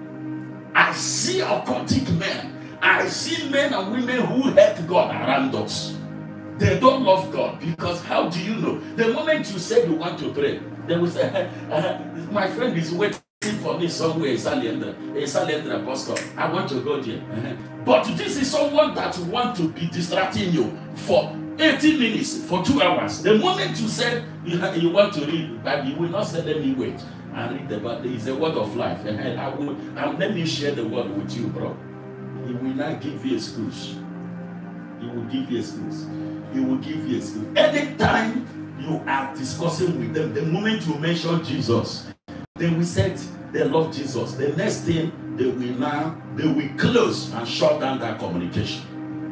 Speaker 1: I see occultic men. I see men and women who hate God around us. They don't love God because how do you know? The moment you say you want to pray, they will say, uh, my friend is waiting for me somewhere in Salendra, in Salendra bus stop. I want to go there. Uh-huh. But this is someone that wants to be distracting you for eighty minutes, for two hours. The moment you say you, ha- you want to read the Bible, you will not say, let me wait and read the Bible. It's a word of life. Uh-huh. I will, and let me share the word with you, bro. He will not give you excuse. He will give you excuse. He will give you excuse. Anytime you are discussing with them, the moment you mention Jesus, they will say they love Jesus. The next thing they will now, they will close and shut down that communication.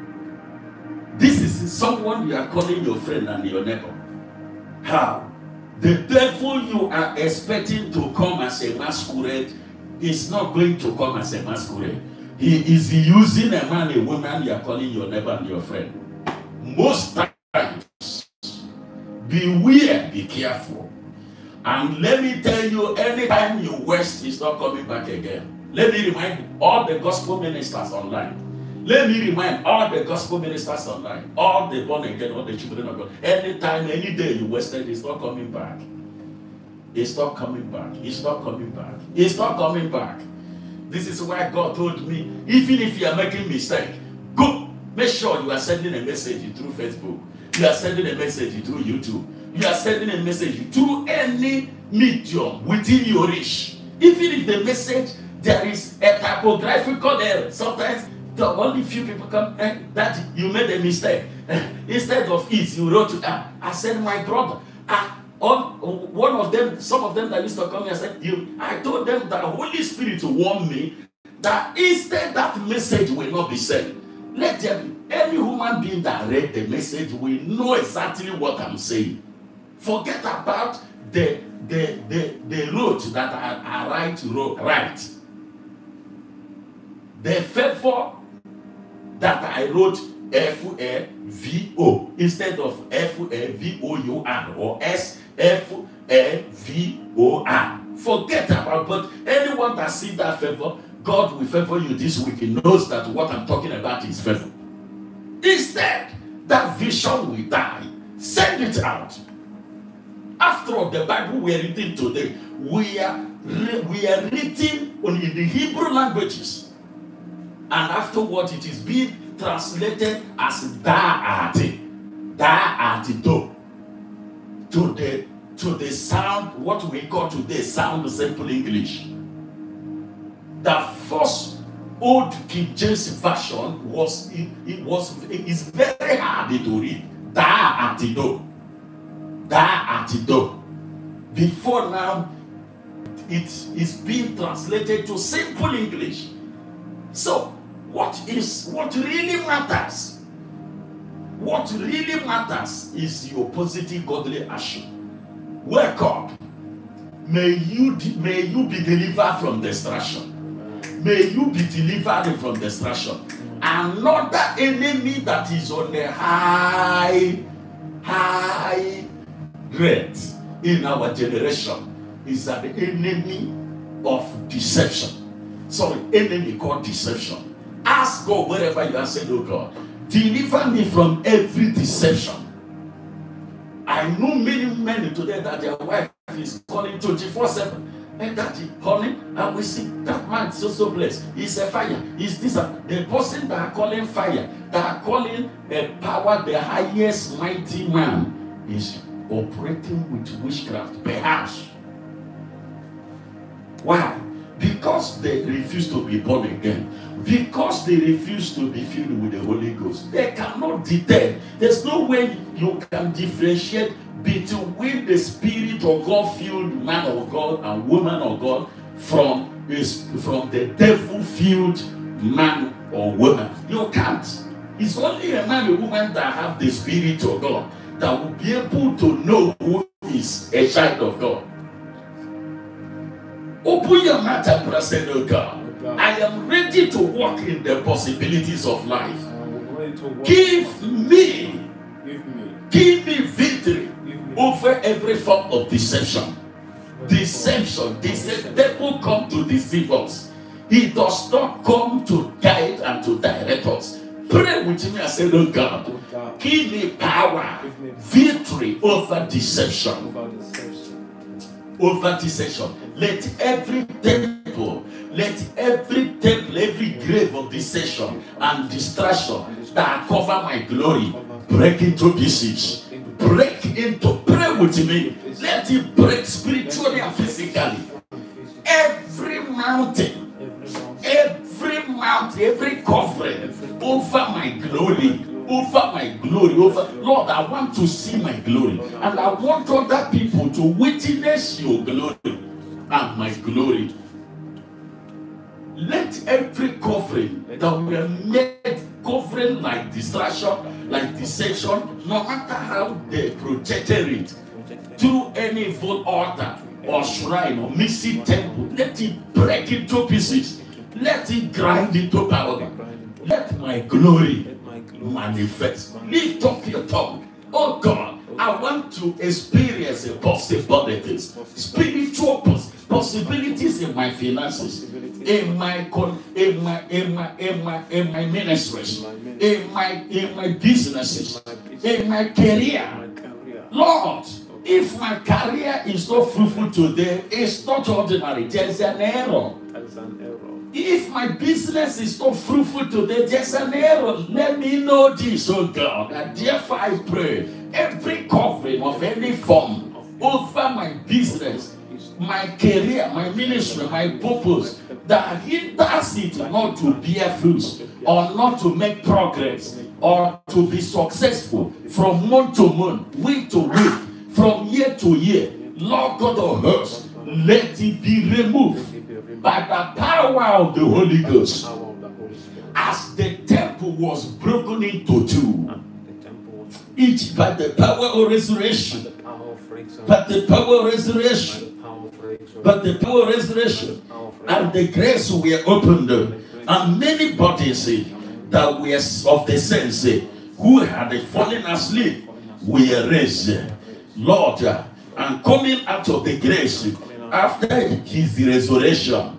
Speaker 1: This is someone you are calling your friend and your neighbor. How? The devil you are expecting to come as a masquerade is not going to come as a masquerade. He is using a man, a woman you are calling your neighbor and your friend. Most times, beware, be careful. And let me tell you, anytime you waste, it's not coming back again. Let me remind all the gospel ministers online. Let me remind all the gospel ministers online, all the born again, all the children of God. Anytime, any day you wasted, it's not coming back. It's not coming back. It's not coming back. It's not coming back. This is why God told me, even if you are making mistake, go. Make sure you are sending a message through Facebook. You are sending a message through YouTube. You are sending a message through any medium within your reach. Even if the message, there is a typographical error. Sometimes the only few people come, eh, that you made a mistake. Instead of it, you wrote it. Ah, I said, my brother. Ah, on one of them, some of them that used to come here, I said, you, I told them that Holy Spirit warned me that instead that message will not be sent. Let them, any human being that read the message will know exactly what I'm saying. Forget about the the the, the road that I, I write road right. The favor that I wrote F A V O instead of F A V O U R or S F A V O R. Forget about, but anyone that sees that favor, God will favor you this week. He knows that what I'm talking about is favor. Instead, that vision will die. Send it out. After all, the Bible we are reading today, we are, we are reading only in the Hebrew languages. And afterward, it is being translated as Da'ati. Da'ati do. To the, to the sound, what we call today, sound simple English. The first Old King James Version was, it, it was, it is very hard to read. Da'ati do. Da'ati do. Before now, it is being translated to simple English. So, what is, what really matters? What really matters is your positive godly action. Wake up. May you, may you be delivered from destruction. May you be delivered from destruction. Another enemy that is on a high, high rate in our generation is an enemy of deception. Sorry, enemy called deception. Ask God wherever you are saying, oh God, deliver me from every deception. I know many men today that their wife is calling twenty-four seven. And daddy, honey, and we see that man is so so blessed. He's a fire. He's this. The person that are calling fire, that are calling a power, the highest mighty man, is operating with witchcraft, perhaps. Why? Because they refuse to be born again. Because they refuse to be filled with the Holy Ghost. They cannot detect. There's no way you can differentiate between the Spirit of God filled man of God and woman of God from, from the devil filled man or woman. You can't. It's only a man or woman that have the Spirit of God that will be able to know who is a child of God. Open your mouth and press it, oh God. I am ready to walk in the possibilities of life. Give me, give me, give me victory over every form of deception. Deception. The devil come to deceive us. He does not come to guide and to direct us. Pray with me and say, oh God, give me power, victory over deception. Over deception. Let every temple, let every temple, every grave of deception and distraction that cover my glory break into pieces. Break into, pray with me. Let it break spiritually and physically. Every mountain, every mountain, every covering over my glory. Over my glory, over Lord, I want to see my glory, and I want other people to witness your glory and my glory. Let every covering that we have made covering like distraction, like deception, no matter how they projected it through any evil altar or shrine or missing temple, let it break into pieces. Let it grind into powder. Let my glory manifest. Lift up your tongue. Oh God, I want to experience the possibilities, spiritual possibilities in my finances, in my in my in my in my in my ministries, in my in my businesses, in my career. Lord, if my career is not fruitful today, it's not ordinary. There's an error. If my business is not fruitful today, there's an error. Let me know this, oh God. And therefore I pray, every covering of any form over my business, my career, my ministry, my purpose, that hinders it not to bear fruits or not to make progress or to be successful from month to month, week to week, from year to year. Lord God of hosts, let it be removed by the power of the Holy Ghost. As the temple was broken into two, each by the power of resurrection, but the power of resurrection, but the power of resurrection, and the grace were opened, and many bodies that were of the saints who had fallen asleep were raised, Lord, and coming out of the grace after his resurrection,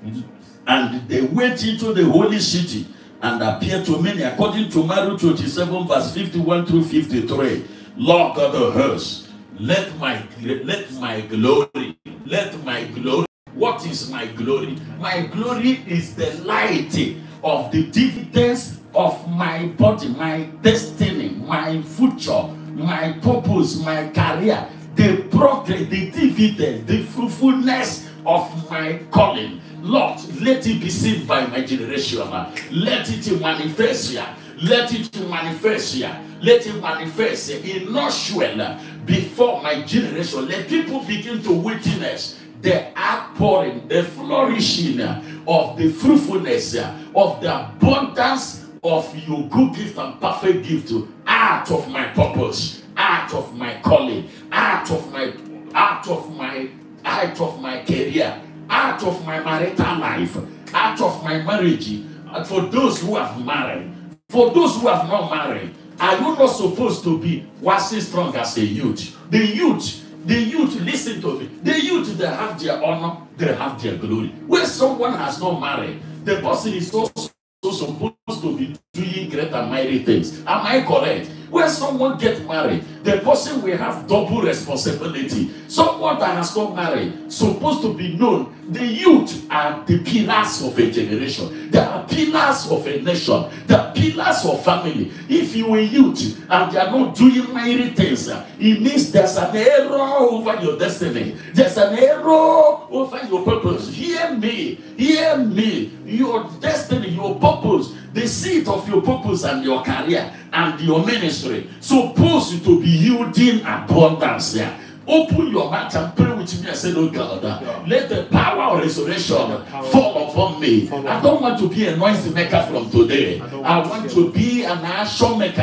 Speaker 1: and they went into the holy city and appeared to many, according to Matthew twenty-seven, verse fifty-one through fifty-three. Lord God of hosts, let my let my glory, let my glory. What is my glory? My glory is the light of the dividends of my body, my destiny, my future, my purpose, my career, the progress, the dividends, the fruitfulness of my calling. Lord, let it be seen by my generation. Let it manifest here. Let it manifest here. Let it manifest in Nashville before my generation. Let people begin to witness the outpouring, the flourishing of the fruitfulness, of the abundance of your good gift and perfect gift out of my purpose, out of my calling, out of my, out of my, out of my career, out of my marital life, out of my marriage. And for those who have married, for those who have not married, are you not supposed to be waxing strong as a youth? The youth, the youth, listen to me. The youth, they have their honor, they have their glory. When someone has not married, the person is also supposed to be doing great and mighty things. Am I correct? When someone gets married, the person will have double responsibility. Someone that has not married, supposed to be known. The youth are the pillars of a generation. They are pillars of a nation. They are pillars of family. If you are youth and they are not doing mighty things, it means there's an error over your destiny. There's an error over your purpose. Hear me. Hear me. Your destiny, your purpose, the seed of your purpose and your career and your ministry supposed to be yielding abundance. Yeah. Open your mouth and pray with me and say, oh God, uh, let the power of resurrection fall upon me. I don't want to be a noise maker from today. I want to be an action maker.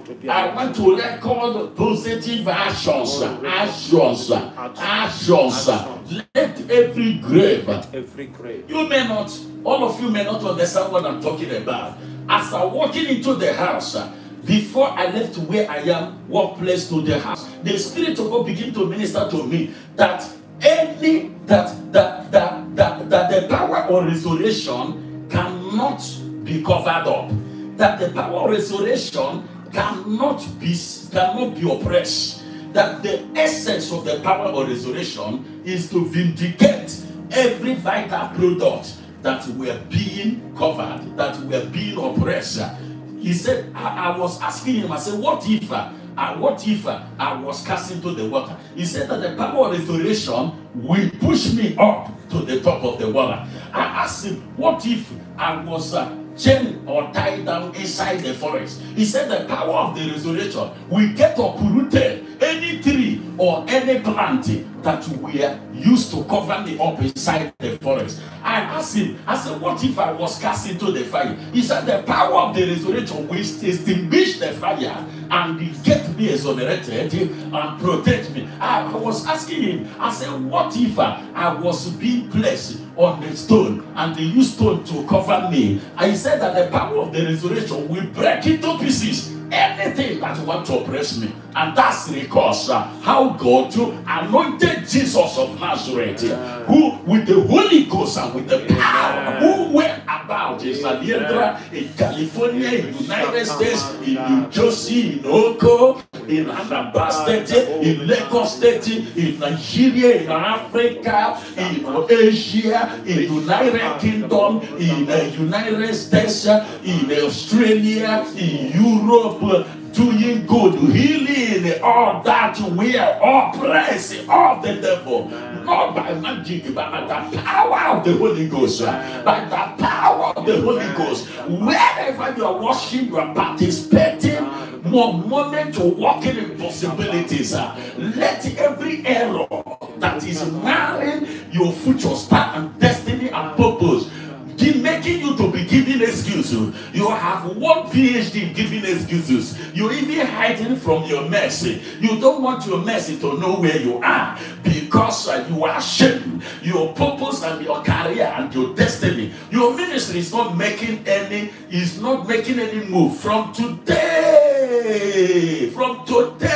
Speaker 1: I want to record positive actions. Actions. Actions. Let every grave. You may not, all of you may not understand what I'm talking about. As I'm walking into the house, before I left where I am, workplace to the house, the Spirit of God began to minister to me that any that that that that, that the power of resurrection cannot be covered up. That the power of resurrection cannot be cannot be oppressed. That the essence of the power of resurrection is to vindicate every vital product that were being covered, that were being oppressed. He said, I, I was asking him, I said, what if, uh, what if uh, I was cast into the water? He said that the power of restoration will push me up to the top of the water. I asked him, what if I was uh, chained or tied down inside the forest? He said the power of the resurrection will get uprooted any tree or any plant that were used to cover me up inside the forest. I asked him, I said, what if I was cast into the fire? He said the power of the resurrection will extinguish the fire and get me exonerated and protect me. I, I was asking him, I said, what if I, I was being placed on the stone and they used stone to cover me? And he said that the power of the resurrection will break into pieces anything that want to oppress me. And that's because uh, how God anointed Jesus of Nazareth, who with the Holy Ghost and with the power, who went about in San Diego, in California, in United States, in New Jersey, in Oko, in Anambra State, in Lagos State, in Nigeria, in Africa, in Asia, in United Kingdom, in the United States, in Australia, in Europe. doing good, healing all that we are oppressing of the devil, not by magic, but by the power of the Holy Ghost, by the power of the Holy Ghost. Wherever you are watching, you are participating. More moment to walk in impossibilities. Let every error that is marring your future start and destiny and purpose keep making you to be giving excuses. You have one PhD in giving excuses. You're even hiding from your mercy. You don't want your mercy to know where you are because uh, you are ashamed. Your purpose and your career and your destiny. Your ministry is not making any, is not making any move from today. From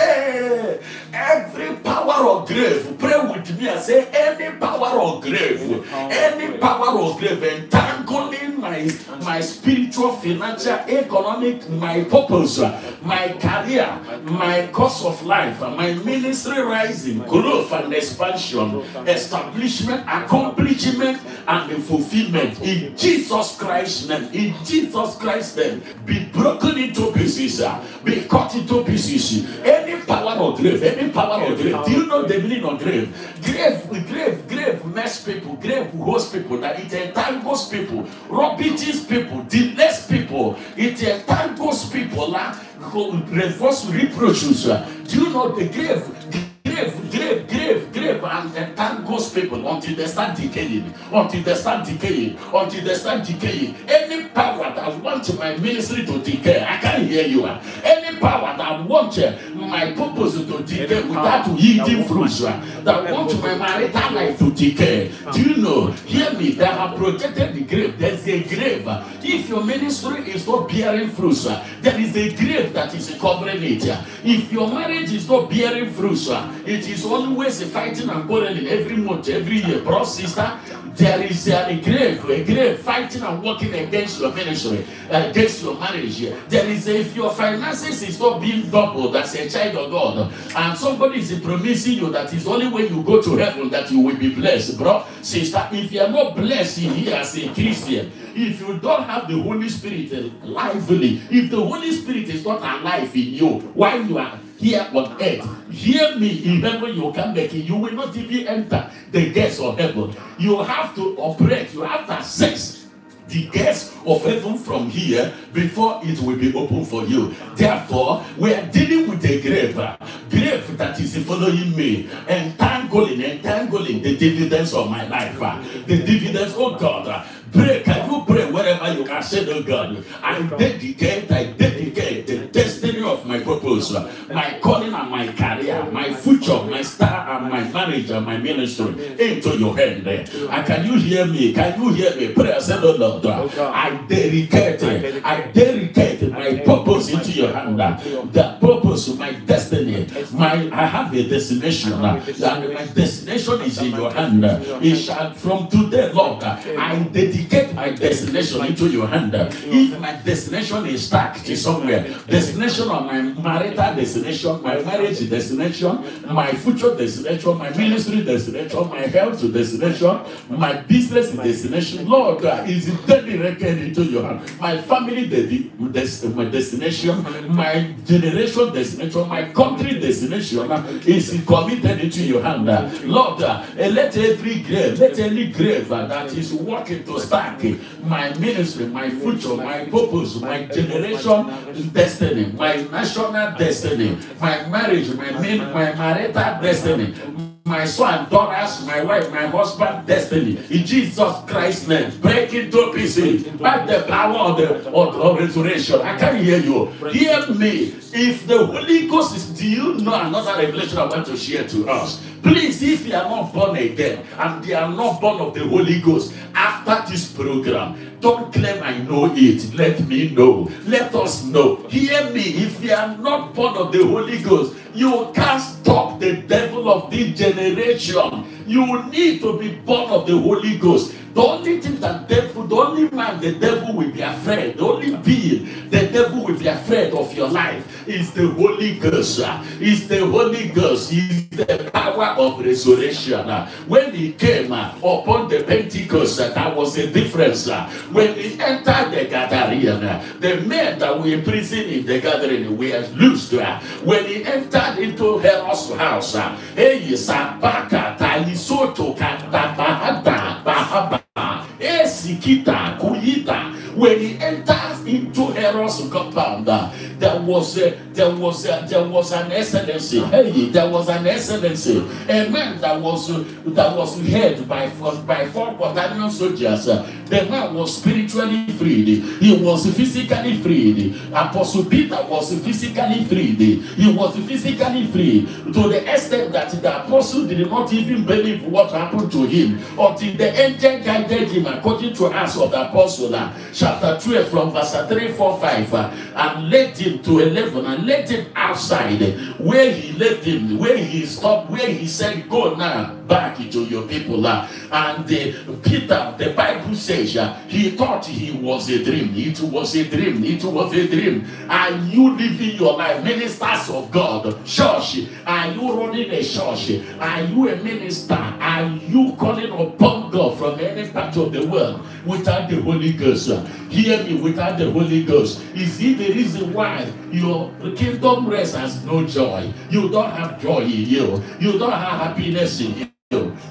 Speaker 1: today. Every power of grave, pray with me and say, any power of grave, any power of grave, entangling my, my spiritual, financial, economic, my purpose, my career, my course of life, my ministry rising, growth and expansion, establishment, accomplishment, and the fulfillment. In Jesus Christ's name, in Jesus Christ's name, be broken into pieces, be cut into pieces. Any power of grave, any power of grave. Do you know the meaning of grave? Grave, grave, grave mess people, grave host people, that it entangles people, rubbish people, delays people, it entangles people, like reverse reproaches. Do you know the grave? Grave, grave, grave, grave, and entangles people until they start decaying, until they start decaying, until they start decaying. Any power that wants my ministry to decay, I can't hear you. Any power that wants my purpose to decay without yielding fruits, that wants my marital life to decay. Do you know? Hear me, they have projected the grave. There's a grave. If your ministry is not bearing fruits, there is a grave that is covering it. If your marriage is not bearing fruits, it is always a fighting and quarreling every month, every year. Bro, sister, there is a grave, a grave fighting and working against your ministry, against your marriage. There is a, if your finances is not being doubled as a child of God, and somebody is promising you that it's only when you go to heaven that you will be blessed. Bro, sister, if you are not blessed in here as a Christian, if you don't have the Holy Spirit lively, if the Holy Spirit is not alive in you while you are here on earth, hear me, in heaven you can make it. You will not even enter the gates of heaven. You have to operate, you have to access the gates of heaven from here before it will be open for you. Therefore, we are dealing with a grave, grave that is following me, entangling, entangling the dividends of my life, the dividends, oh God. Pray, can you pray wherever you can say, oh God, I dedicate, I dedicate the destiny of my purpose, my calling and my career, my future, my star and my marriage and my ministry into your hand. And can you hear me? Can you hear me? Pray, I said, oh Lord, I dedicate, I dedicate my purpose into your hand. The purpose, my destiny, my I have a destination, and my destination is in your hand. It shall, from today, Lord, I dedicate Dedicate my destination into your hand. If my destination is stuck somewhere, destination of my marital destination, my marriage destination, my future destination, my ministry destination, my health destination, my business destination, Lord, is dedicated into your hand. My family de des my destination, my generation destination, my country destination is committed into your hand. Lord, let every grave, let any grave that is working to stack my ministry, my future, my purpose, my generation destiny, my national destiny, my marriage, my my marital destiny, my son, daughters, my wife, my husband, destiny. In Jesus Christ's name, break into pieces by the power of the of, of resurrection. I can't hear you. Hear me. If the Holy Ghost is, do you know another revelation I want to share to us? Please, if you are not born again and they are not born of the Holy Ghost, after this program, don't claim I know it. Let me know. Let us know. Hear me. If you are not born of the Holy Ghost, you can't stop the devil of this generation. You need to be born of the Holy Ghost. The only thing that devil, the only man the devil will be afraid, the only being the devil will be afraid of your life is the Holy Ghost. Is the Holy Ghost. Is the power power of resurrection. Uh, when he came uh, upon the Pentecost, uh, there was a difference. Uh, when he entered the gathering, uh, the men that were imprisoned in the gathering were loosed. Uh, when he entered into Herod's house, uh, hey, Sabaka, Talisoto, Katabahada, Bahaba, Esikita, Kuyita. When he enters into Herod's compound, uh, there was a, there was a, there was an excellency. Hey, there was an excellency. A man that was uh, that was held by four, by four battalion soldiers. Uh, the man was spiritually freed. He was physically freed. Apostle Peter was physically freed. He was physically free to the extent that the apostle did not even believe what happened to him until the angel guided him, according to Acts of the Apostle, uh, chapter twelve, from verse three, four, five, uh, and led him to eleven and led him outside where he left him, where he stopped, where he said, go now back into your people. Uh, and uh, Peter, the Bible says, uh, he thought he was a dream. It was a dream. It was a dream. Are you living your life? Ministers of God, church, are you running a church? Are you a minister? Are you calling upon God from any part of the world without the Holy Ghost? Uh, hear me, without the Holy Ghost. Is it the reason why your kingdom rest has no joy? You don't have joy in you. You don't have happiness in you.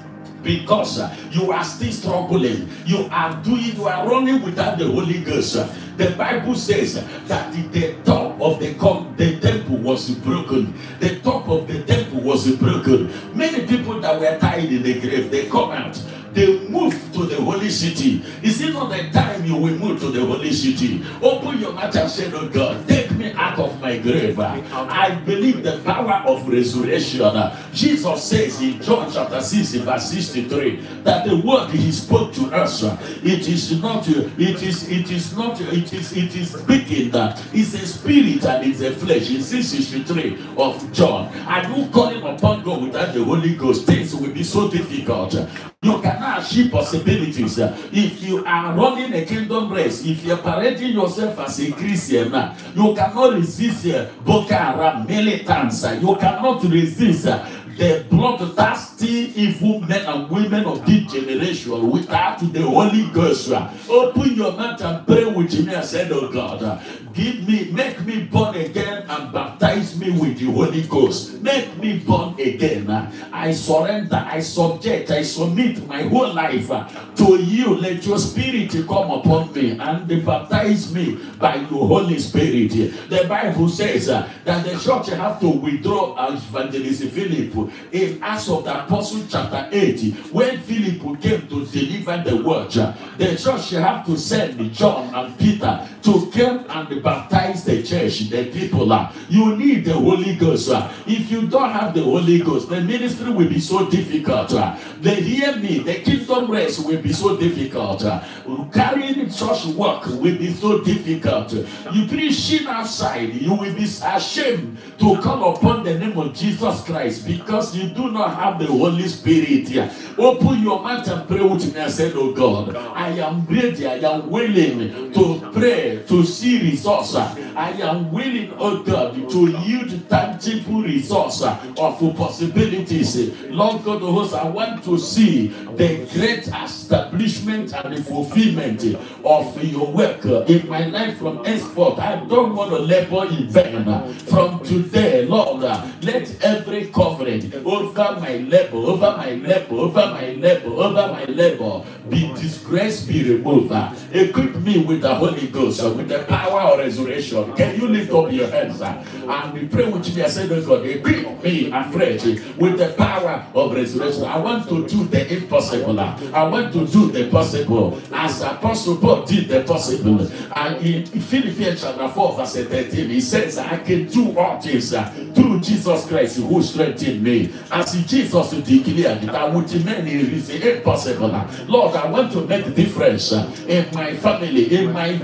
Speaker 1: Because uh, you are still struggling. You are doing, you are running without the Holy Ghost. Uh, the Bible says uh, that the, the top of the, the temple was broken. The top of the temple was broken. Many people that were tied in the grave, they come out. They move to the holy city. Is it not the time you will move to the holy city? Open your mouth and say, oh God, take me out of my grave. I believe the power of resurrection. Jesus says in John chapter six, verse sixty-three, that the word he spoke to us, it is not, it is, it is not, it is, it is speaking that it's a spirit and it's a flesh. In six sixty-three of John, are you calling upon God without the Holy Ghost? Things will be so difficult. You cannot achieve possibilities if you are running a kingdom race. If you are parading yourself as a Christian, you cannot resist Boko Haram militants. You cannot resist the bloodthirsty evil men and women of this generation without the Holy Ghost. Open your mouth and pray with me and say, oh God, give me, make me born again and baptize me with the Holy Ghost. Make me born again. I surrender, I subject, I submit my whole life to you. Let your spirit come upon me and baptize me by your Holy Spirit. The Bible says that the church have to withdraw Evangelist Philip. In Acts of the Apostle chapter eight, when Philip came to deliver the word, the church have to send John and Peter to come and baptize the church, the people. You need the Holy Ghost. If you don't have the Holy Ghost, the ministry will be so difficult. They hear me, the kingdom race will be so difficult. Carrying church work will be so difficult. You preaching outside, you will be ashamed to call upon the name of Jesus Christ because you do not have the Holy Spirit here. Open your mouth and pray with me and say, oh God, I am ready, I am willing to pray, to see results. I am willing, oh God, to yield tangible results of possibilities. Lord God of hosts, I want to see the great establishment and the fulfillment of your work in my life from henceforth. I don't want to labor in vain. From today, Lord, let every covering over my labor, over my labor, over my labor, over my labor be disgraced, be removed. Equip me with the Holy Ghost, with the power of resurrection. Can you lift up your hands and we pray with me and say, oh God, equip me afresh with the power of resurrection. I want to do the impossible. I want to do the possible as Apostle Paul did the possible. And in Philippians chapter four, verse thirteen, he says, I can do all things through Jesus Christ who strengthened me. As Jesus declared that with many it is impossible. Lord, I want to make a difference in my family, in my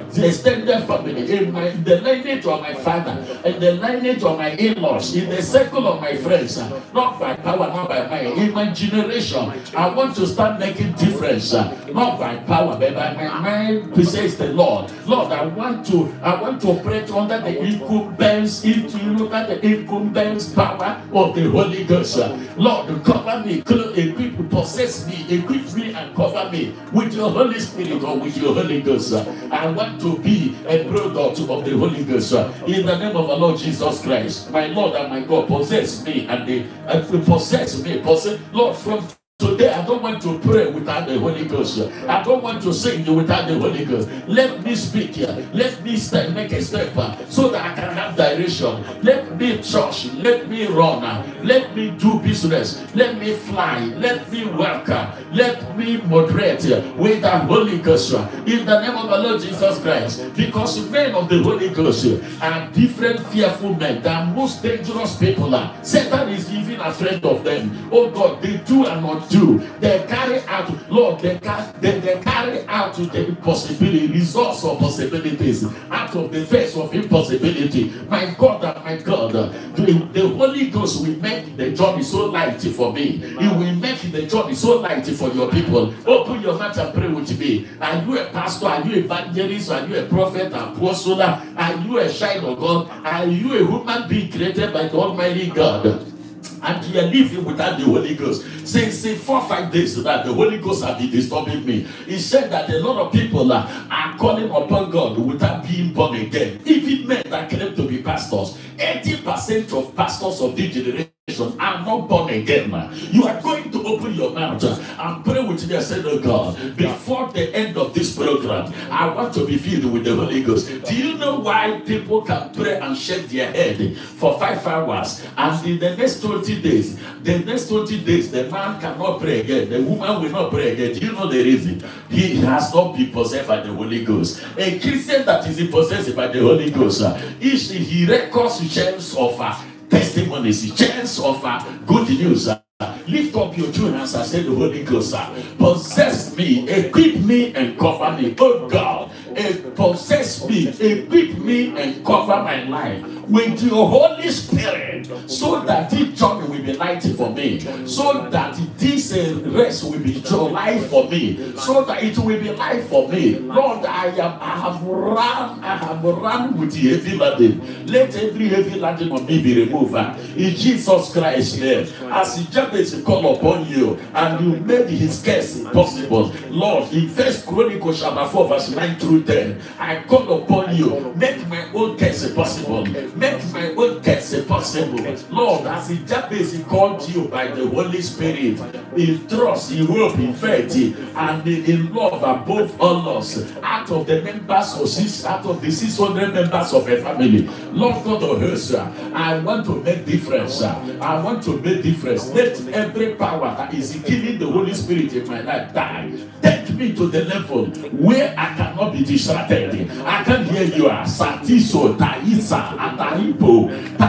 Speaker 1: extended family, in, my, in the lineage of my father, in the lineage of my in-laws, in the circle of my friends, uh, not by power, not by might, in my generation, I want to start making difference, uh, not by power, but by my mind, says the Lord. Lord, I want to, I want to operate under the incumbents, into you know that the incumbents power of the Holy Ghost. Uh, Lord, cover me, equip, possess me, equip me, and cover me with your Holy Spirit or with your Holy Ghost. Uh, I want to be a product of the Holy Ghost. Uh, in the name of the Lord Jesus Christ, my Lord and my God, possess me and the uh, possess me, possess, Lord, from today, I don't want to pray without the Holy Ghost. I don't want to sing without the Holy Ghost. Let me speak here. Let me step, make a step so that I can have direction. Let me church. Let me run. Let me do business. Let me fly. Let me work. Let me moderate with the Holy Ghost. In the name of the Lord Jesus Christ. Because men of the Holy Ghost are different fearful men. They are most dangerous people. Satan is even afraid of them. Oh God, they do and not do. They carry out, Lord, they, ca they, they carry out the impossibility, results of possibilities out of the face of impossibility. My God and my God, the, the Holy Ghost will make the journey so light for me. It will make the journey so light for your people. Open your mouth and pray with me. Are you a pastor? Are you evangelist? Are you a prophet, apostle? Are you a child of God? Are you a human being created by the Almighty God? And you are living without the Holy Ghost. Since say, four five days that the Holy Ghost have been disturbing me. He said that a lot of people uh, are calling upon God without being born again. Even men that claim to be pastors. eighty percent of pastors of this generation are not born again. You are going to open your mouth and pray with me and say, oh God, before the end of this program, I want to be filled with the Holy Ghost. Do you know why people can pray and shake their head for five hours and in the next twenty days, the next twenty days, the man cannot pray again, the woman will not pray again? Do you know the reason? He has not been possessed by the Holy Ghost. A Christian that is possessed by the Holy Ghost, is he records chance of uh, testimonies, chance of uh, good news. Uh, lift up your two hands and say, the Holy Ghost, uh, possess me, equip me, and cover me. Oh God, uh, possess me, equip me, and cover my life with your Holy Spirit, so that this journey will be light for me, so that this uh, rest will be life for me, so that it will be life for me. Lord, I am, I have run, I have run with the heavy laden. Let every heavy laden on me be removed. In Jesus Christ's name, as Jabez called upon you, and you made his case possible, Lord, in First Chronicles chapter four, verse nine through ten, I call upon you, make my own case possible. Make my own case possible. Lord, as in Jabez called you by the Holy Spirit, in trust, in hope, in faith, and in love above all else, out of the members of six, out of the six hundred members of a family, Lord God of hosts, I want to make difference. I want to make difference. Let every power that is killing the Holy Spirit in my life die. Take me to the level where I cannot be distracted. I can hear you. Satiso, Taisa, Ataripo,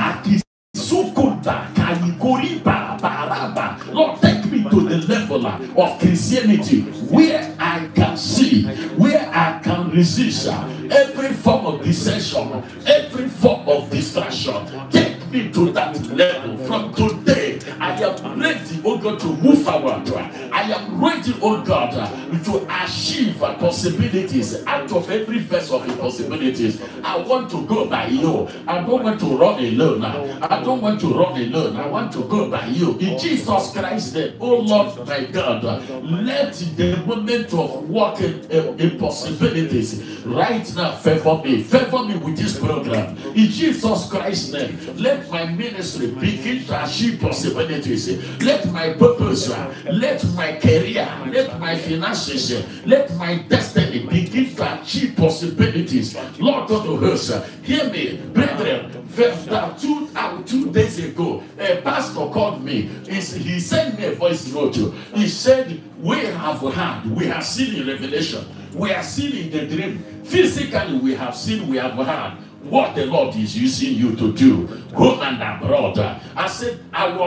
Speaker 1: Takisukuta, Kayikoriba, Baraba. Lord, take me to the level of Christianity where I can see, where I can resist every form of deception, every form of distraction. Take me to that level. From today, I am ready, oh God, to move forward. I am ready, oh God, to achieve possibilities out of every phase of impossibilities. I want to go by you. I don't want to run alone. I don't want to run alone. I want to go by you. In Jesus Christ's name, oh Lord, my God, let the moment of walking impossibilities right now favor me. Favor me with this program. In Jesus Christ's name, let my ministry begin to achieve possibilities. Let my purpose, let my career, let my finances, let my destiny begin to achieve possibilities. Lord God of hosts, hear me, brethren. Two, uh, two days ago, a pastor called me. He sent me a voice note. He said, we have heard, we have seen in Revelation, we have seen in the dream. Physically, we have seen, we have heard what the Lord is using you to do, home and abroad. I said, I was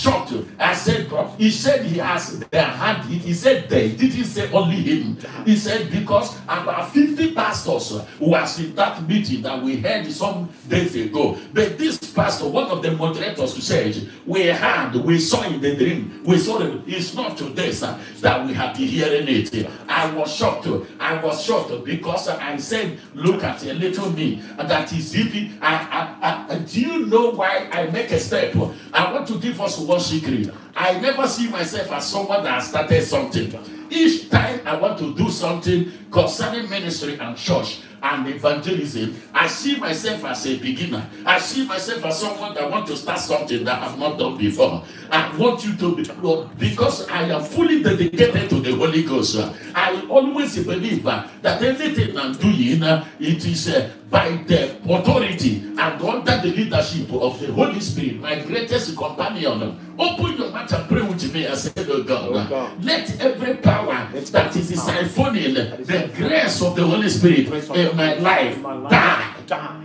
Speaker 1: shocked. I said, bro, he said he has they had it. He said they didn't say only him. He said because about fifty pastors who was in that meeting that we had some days ago. But this pastor, one of the moderators who said, we had, we saw in the dream, we saw it. It's not today, sir, that we have been hearing it. I was shocked. I was shocked because I said, look at a little me. That is even, I, I, I, do you know why I make a step? I want to give us one secret. I never see myself as someone that has started something. Each time I want to do something concerning ministry and church and evangelism, I see myself as a beginner. I see myself as someone that wants to start something that I have not done before. I want you to be, well, because I am fully dedicated to the Holy Ghost. I always believe that anything I'm doing, it is uh, by the authority and under the leadership of the Holy Spirit, my greatest companion. Open your mouth and pray with me. I said, oh God, oh God, let every power that is siphoning the grace of the Holy Spirit in my life die.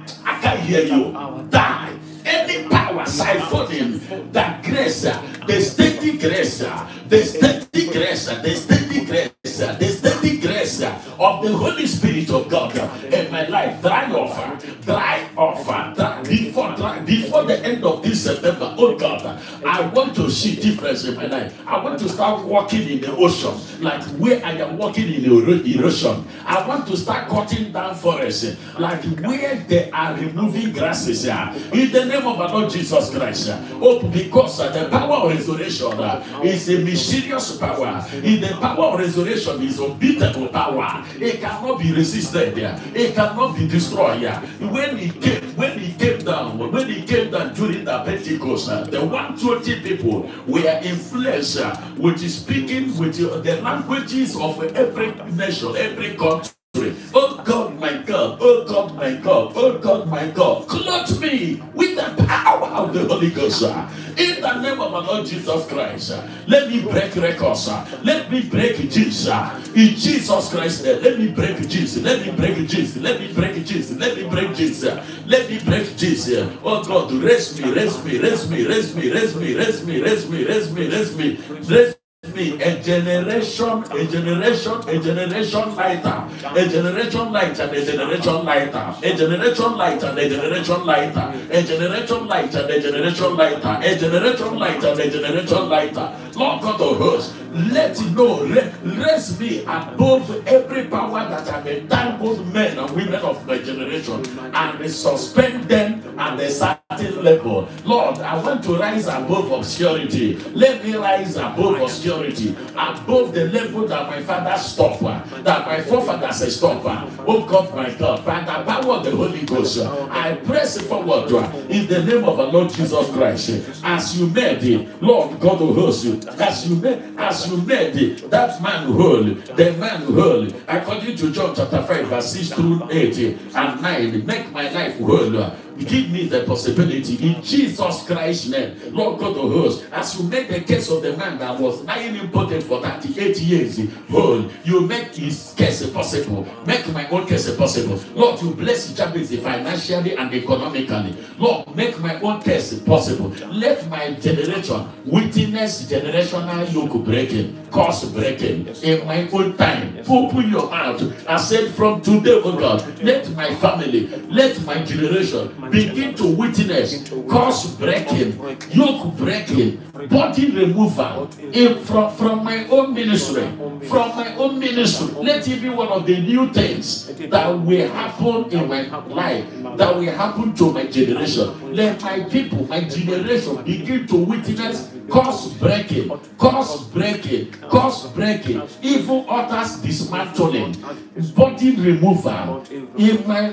Speaker 1: I can't hear you. Die. Any power siphoning that grace, the steady grace, the steady grace, the steady grace, the steady grace of the Holy Spirit of God in my life, dry off, dry off, dry, before, dry, before the end of this September. Oh God, I want to see difference in my life. I want to start walking in the ocean, like where I am walking in the erosion. I want to start cutting down forests, like where they are removing grasses. In the name of our Lord Jesus Christ. Oh, because uh, the power of resurrection uh, is a mysterious power. In the power of resurrection is unbeatable power. It cannot be resisted. It cannot be destroyed. When he came, when he came down, when he came down during the Pentecost, uh, the one hundred twenty people were influenced uh, with speaking with the languages of every nation, every country. Oh God, my God, oh God, my God, oh God, my God, clothe me with the power of the Holy Ghost. In the name of our Lord Jesus Christ, let me break records. Let me break Jesus. In Jesus Christ, let me break Jesus. Let me break Jesus. Let me break Jesus. Let me break Jesus. Let me break Jesus. Oh God, raise me, raise me, raise me, raise me, raise me, raise me, raise me, raise me, raise me, raise me. A generation, a generation, a generation lighter, a generation lighter, a generation lighter, a generation lighter, a generation lighter, a generation lighter, a generation lighter, a generation lighter, a generation lighter. Lord God of hosts, let it know, raise me above every power that have entangled men and women of my generation and suspend them at a certain level. Lord, I want to rise above obscurity. Let me rise above obscurity, above the level that my father stopped, that my forefathers stopped. Oh God, my God, by the power of the Holy Ghost, I press forward in the name of our Lord Jesus Christ. As you made it, Lord God of hosts, as you made, as you made it, that man whole, the man whole, according to John chapter five, verse six through eight and nine, make my life whole. Give me the possibility in Jesus Christ's name. Lord God of hosts, as you make the case of the man that was lying impotent for thirty-eight years whole, you make his case possible. Make my own case possible. Lord, you bless Jabez financially and economically. Lord, make my own case possible. Let my generation witness generational yoke breaking, curse breaking in my own time. Open your mouth and say, from today, oh God, let my family, let my generation begin to witness curse breaking, yoke breaking, body removal in, from, from my own ministry. From my own ministry. Let it be one of the new things that will happen in my life, that will happen to my generation. Let my people, my generation, begin to witness curse breaking, curse breaking, curse breaking, evil altars dismantling, body removal in my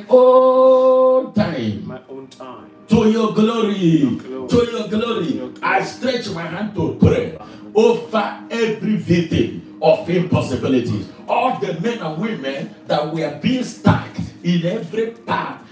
Speaker 1: own time. To your glory, to your glory, I stretch my hand to pray over every victim of impossibilities. All the men and women that were being stuck in every part,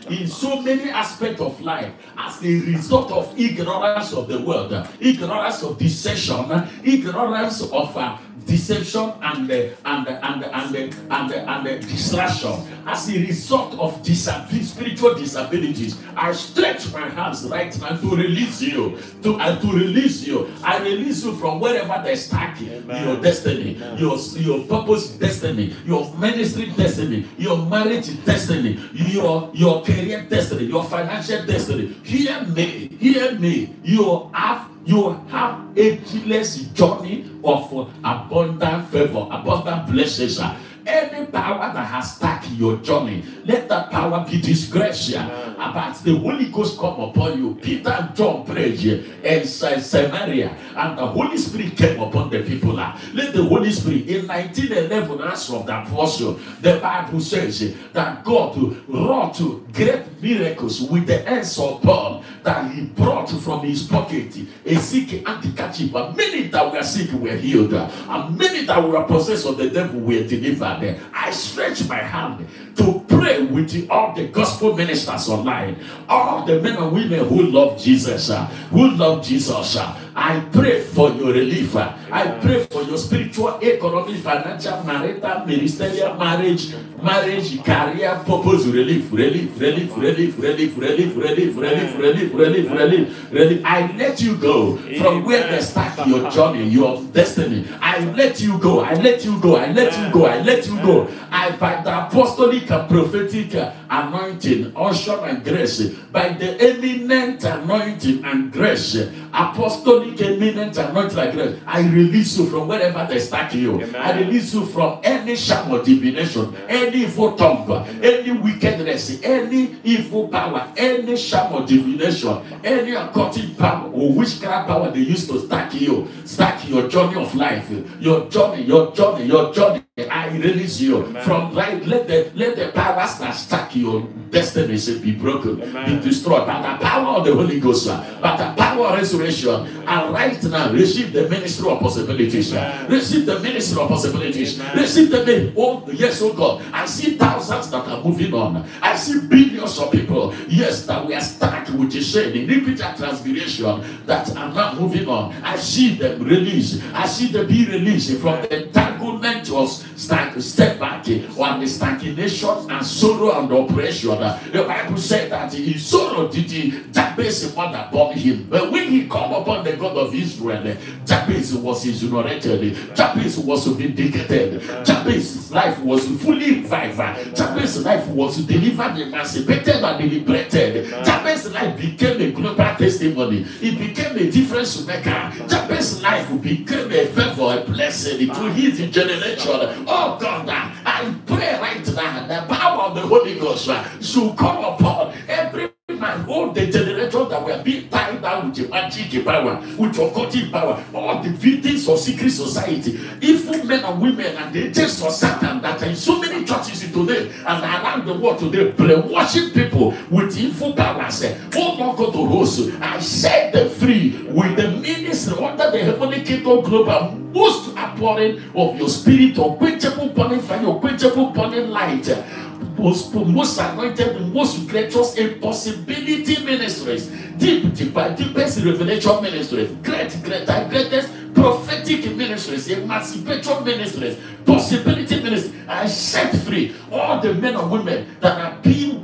Speaker 1: in so many aspects of life as a result of ignorance of the world, ignorance of deception, ignorance of uh, deception and uh, and uh, and uh, and uh, and uh, and uh, distraction. As a result of disab- spiritual disabilities, I stretch my hands right now to release you, to and uh, to release you. I release you from wherever they're stuck in your destiny, Amen. your your purpose destiny, your ministry destiny, your marriage destiny, your your career destiny, your financial destiny. Hear me, hear me. You have you have a endless journey of abundant favor, abundant blessings. Any power that has stuck your journey, let that power be disgraced. About the Holy Ghost come upon you. Peter and John prayed in Samaria, and the Holy Spirit came upon the people. Let the Holy Spirit, in nineteen eleven, Acts of the Apostle, the Bible says that God wrought great miracles with the hands of Paul, that he brought from his pocket a sick handkerchief. And many that were sick were healed, and many that were possessed of the devil were delivered. I stretch my hand to pray with the, all the gospel ministers online, all the men and women who love Jesus, uh, who love Jesus. Uh, I pray for your relief. Uh, I pray for your spiritual, economic, financial, marital, ministerial, marriage, marriage, career, purpose, relief, relief, relief, relief, relief, relief, relief, relief, relief, relief, relief, relief. I let you go from where they start your journey, your destiny. I let you go. I let you go. I let you go. I let you go. I, by the apostolic and prophetic anointing, unction and grace, by the eminent anointing and grace, apostolic eminent anointing and grace, I release you from wherever they start you. Amen. I release you from any sham of divination, any evil tongue, Amen. Any wickedness, any evil power, any sham of divination, any occultic power or witchcraft power they used to stack you, stack your journey of life, your journey, your journey, your journey. I release you Amen. From right. Let the let the powers that stack your destiny be broken, Amen. Be destroyed by the power of the Holy Ghost, by the power of resurrection. And right now, receive the ministry of possibilities. Amen. Receive the ministry of possibilities. Amen. Receive the oh yes, oh God. I see thousands that are moving on. I see billions of people, yes, that we are stuck with the shame, iniquity and transgression that are not moving on. I see them released. I see them be released from the entanglement of Stand, step back on the stagnation and sorrow and oppression. The Bible said that in sorrow did he, Jabez mother born him. But when he called upon the God of Israel, Jabez was exonerated. Jabez was vindicated. Jabez's life was fully revived. Jabez's life was delivered, emancipated, and liberated. Jabez's life became a global testimony. It became a difference maker. Jabez's life became a favor, a blessing to his generation. Oh God, I pray right now the power of the Holy Ghost should come upon every man, all the generations that were being tied down with magic power, with occultic power, all the victims of secret society, evil men and women, and the agents of Satan that are in so many churches today and around the world today, brainwashing people with evil powers. Oh my God, to host, I set them free with the ministry under the heavenly kingdom global. Most outpouring of your spirit, unquenchable burning fire, unquenchable burning light, most, most anointed, most gracious impossibility ministries, deep, deeper, deepest revelation ministries, great, greater, greatest prophetic ministries, emancipation ministries, possibility ministries. I set free all the men and women that are being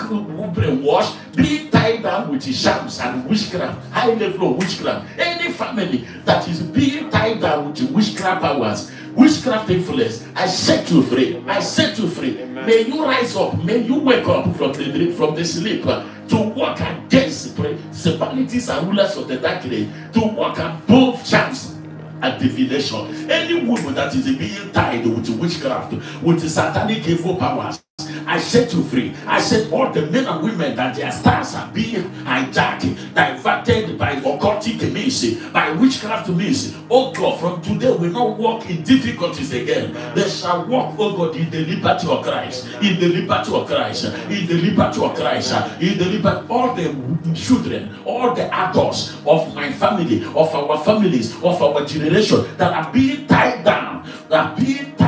Speaker 1: brainwashed, being tied down with shams and witchcraft, high level of witchcraft. Any family that is being tied down with witchcraft powers, witchcraft influence, I set you free. I set you free. Amen. May you rise up. May you wake up from the dream, from the sleep, uh, to walk against principalities and rulers of the darkness, to walk above chance and divination. Any woman that is being tied with witchcraft, with satanic evil powers, I set you free. I set all the men and women that their stars are being hijacked, diverted by occultic means, by witchcraft means. Oh God, from today we not walk in difficulties again. They shall walk, oh God, in the liberty of Christ, in the liberty of Christ, in the liberty of Christ, in the liberty. All the children, all the adults of my family, of our families, of our generation that are being tied down, that are being tied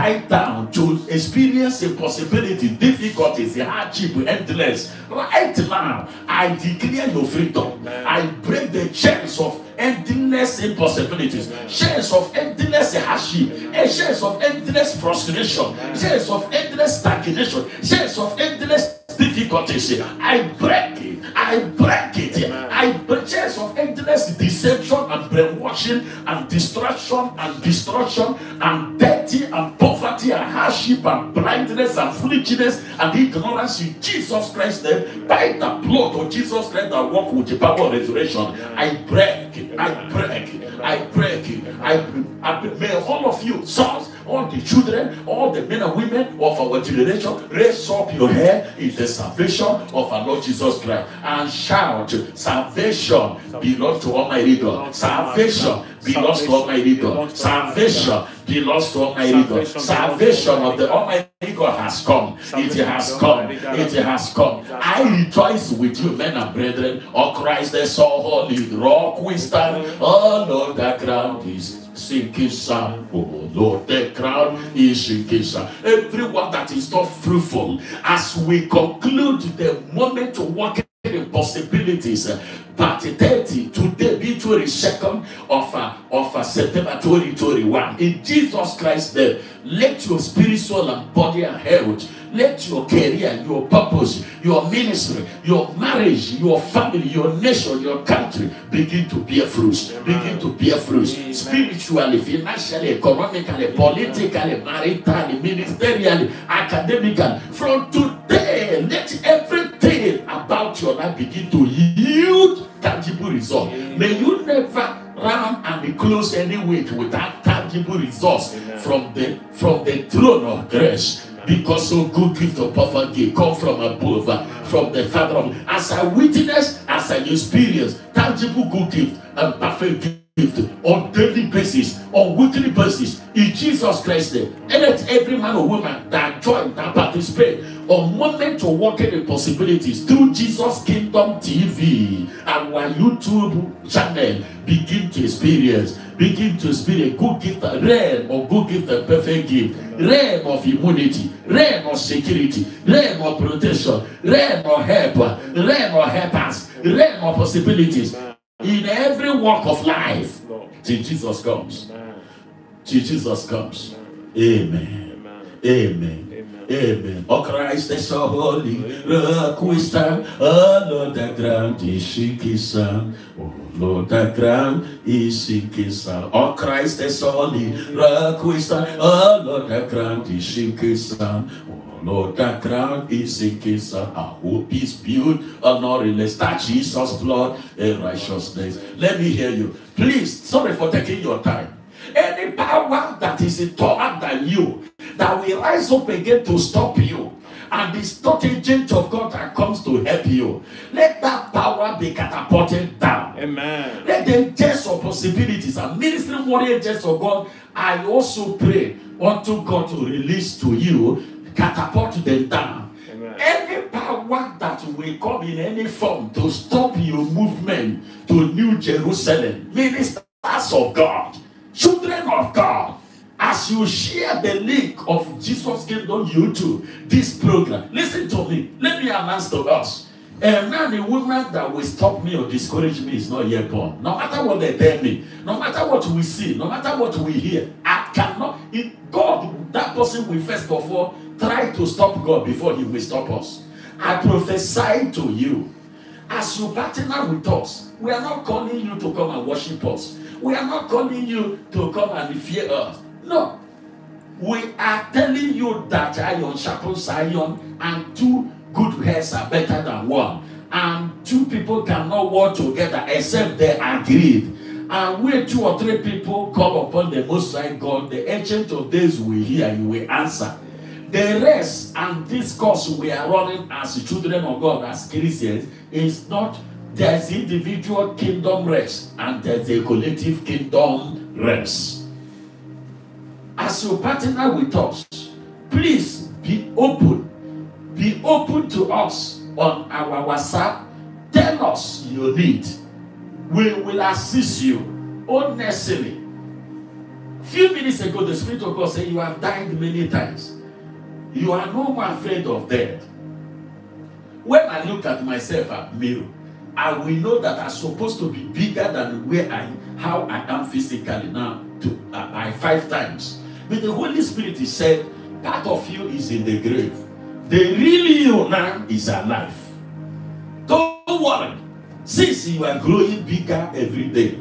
Speaker 1: tied down to experience impossibility, difficulties, hardship, endless, right now, I declare your freedom. Amen. I break the chains of endless impossibilities, Amen. Chains of endless hardship, Amen. Chains of endless frustration, Amen. Chains of endless stagnation, chains of endless difficulties. I break it. I break it. Amen. I break chains of endless deception and brainwashing and distraction and destruction and dirty and poverty and hardship and blindness and foolishness and ignorance in Jesus Christ's name. By the blood of Jesus Christ that walk with the power of resurrection, I break it. I break it. I break it. I, I may all of you, sons, all the children, all the men and women of our generation, raise up your head in the salvation of our Lord Jesus Christ and shout, salvation belongs to Almighty God. Salvation belongs to Almighty God. Salvation belongs to Almighty God. Salvation of the Almighty God has come. It has come. It has come. I rejoice with you, men and brethren. Oh Christ, the so holy rock we stand. Oh Lord, the ground is sinking sand. Oh Lord, the ground is sinking sand. Everyone that is not fruitful, as we conclude the moment to walk in possibilities, but thirty today be twenty-second of uh, of uh, September twenty twenty-one. In Jesus Christ's name, let your spirit, soul, and body and health, let your career, your purpose, your ministry, your marriage, your family, your nation, your country begin to bear fruits. Begin to bear fruits. Spiritually, financially, economically, politically, maritally, ministerially, academically. From today, let everything about your life begin to yield tangible results. May you never run and be close anyway without tangible results from the from the throne of grace. Because so good gift of perfect gift come from above, uh, from the Father of. As I witness, as I experience tangible good gift and perfect gift on daily basis, on weekly basis, in Jesus Christ's name, and let every man or woman that join, that participate on moment to walk in the possibilities through Jesus Kingdom T V and our YouTube channel begin to experience. Begin to experience good gift, realm of good gift and perfect gift, realm of immunity, realm of security, realm of protection, realm of help, realm of helpers, realm of possibilities in every walk of life. Till Jesus comes. Till Jesus comes. Amen. Amen. Amen. Oh Christ is so holy, rock we stand. Oh Lord, the ground is sinking sand. Oh Lord, the ground is sinking sand. Oh Christ is so holy, rock we stand. Oh Lord, the ground is sinking sand. Oh Lord, the ground is sinking sand. Our hope is built on our release. That Jesus' blood and righteousness. Let me hear you. Please, sorry for taking your time. Any power that is taller than you, that will rise up again to stop you, and the not agent of God that comes to help you, let that power be catapulted down. Amen. Let the angels of possibilities and ministering warrior angels of God, I also pray unto God to release to you, catapult them down. Amen. Any power that will come in any form to stop your movement to New Jerusalem, ministers of God, children of God, as you share the link of Jesus Kingdom YouTube, this program, listen to me. Let me announce to us. A man, a woman that will stop me or discourage me is not yet born. No matter what they tell me, no matter what we see, no matter what we hear, I cannot. It, God, that person will first of all try to stop God before he will stop us. I prophesy to you, as you partner with us, we are not calling you to come and worship us. We are not calling you to come and fear us. No. We are telling you that iron sharpens iron, and two good heads are better than one. And two people cannot work together except they agreed. And when two or three people call upon the Most High God, the Ancient of Days will hear, you will answer. The rest and this course we are running as children of God, as Christians, is not. There's individual kingdom rest and there's a collective kingdom rest. As you partner with us, please be open. Be open to us on our WhatsApp. Tell us your need. We will assist you honestly. Few minutes ago, the Spirit of God said, you have died many times. You are no more afraid of death. When I look at myself at mirror, I will know that I'm supposed to be bigger than where I, how I am physically now, to uh, by five times. But the Holy Spirit is said, part of you is in the grave. The real you now is alive. Don't worry. Since you are growing bigger every day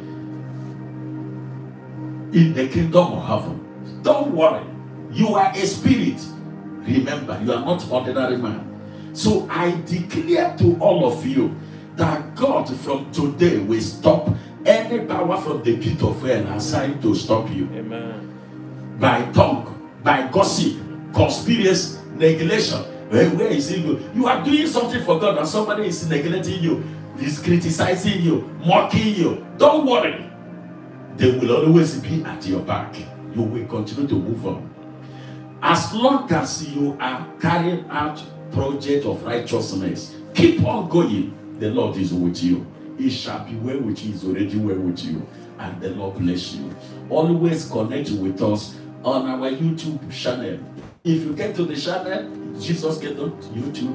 Speaker 1: in the kingdom of heaven, don't worry. You are a spirit. Remember, you are not ordinary man. So I declare to all of you that God from today will stop any power from the pit of hell assigned to stop you.
Speaker 2: Amen.
Speaker 1: By tongue, by gossip, conspiracy, neglection. Where, where is he going? You are doing something for God and somebody is neglecting you, is criticizing you, mocking you. Don't worry. They will always be at your back. You will continue to move on. As long as you are carrying out project of righteousness, keep on going. The Lord is with you. He shall be well with you. He's already well with you. And the Lord bless you. Always connect with us on our YouTube channel. If you get to the channel, Jesus Get on YouTube,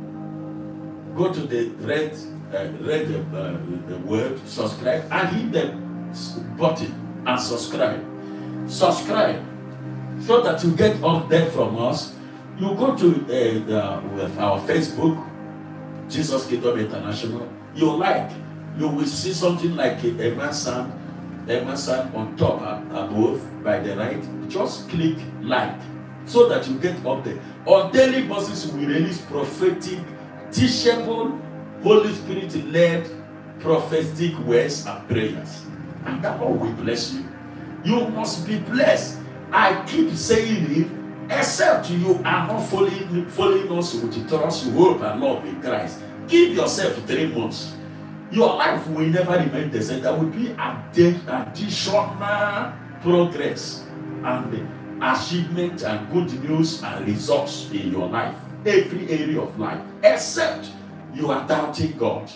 Speaker 1: go to the red, uh, red uh, the word, subscribe, and hit the button and subscribe. Subscribe so that you get update from us. You go to uh, the, with our Facebook, Jesus Kingdom International. You like, you will see something like a Emerson, Emerson on top, above, by the right. Just click like, so that you get update. On daily basis, we release prophetic, teachable, Holy Spirit-led prophetic words and prayers. And that Lord will bless you. You must be blessed. I keep saying it, except you are not following, following us with trust, hope, and love in Christ. Give yourself three months. Your life will never remain the same. There will be additional progress and achievement and good news and results in your life, every area of life, except you are doubting God.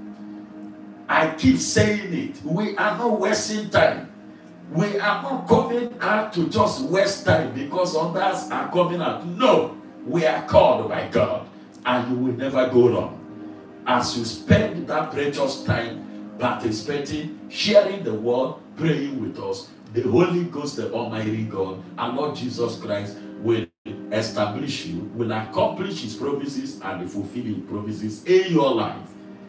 Speaker 1: I keep saying it. We are not wasting time. We are not coming out to just waste time because others are coming out. No, we are called by God, and you will never go wrong. As you spend that precious time participating, sharing the word, praying with us, the Holy Ghost, the Almighty God, and Lord Jesus Christ will establish you, will accomplish His promises and fulfill His promises in your life.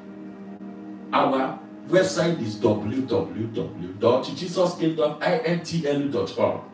Speaker 1: Our website is w w w dot jesus kingdom intl dot org.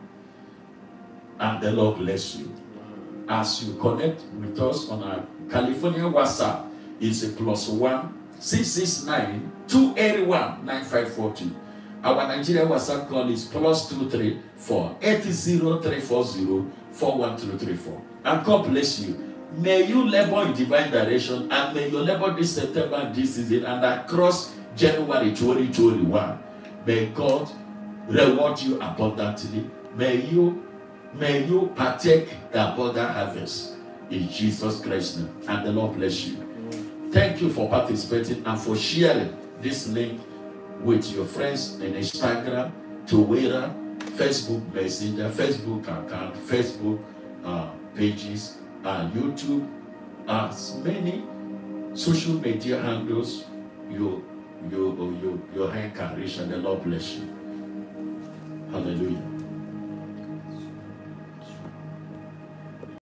Speaker 1: And the Lord bless you. As you connect with us on our California WhatsApp, it's a plus one six six nine two eight one nine five four two. Our Nigeria WhatsApp call is plus two three four eight zero three four zero four one two three four. And God bless you. May you labor in divine direction, and may you labor this September, this season, and across January twenty twenty-one. May God reward you abundantly. May you, may you partake the abundant harvest in Jesus Christ's name. And the Lord bless you. Thank you for participating and for sharing this link with your friends in Instagram, Twitter, Facebook Messenger, Facebook account, Facebook uh, pages, and YouTube, as many social media handles you, you, you, your hand can reach, and the Lord bless you. Hallelujah.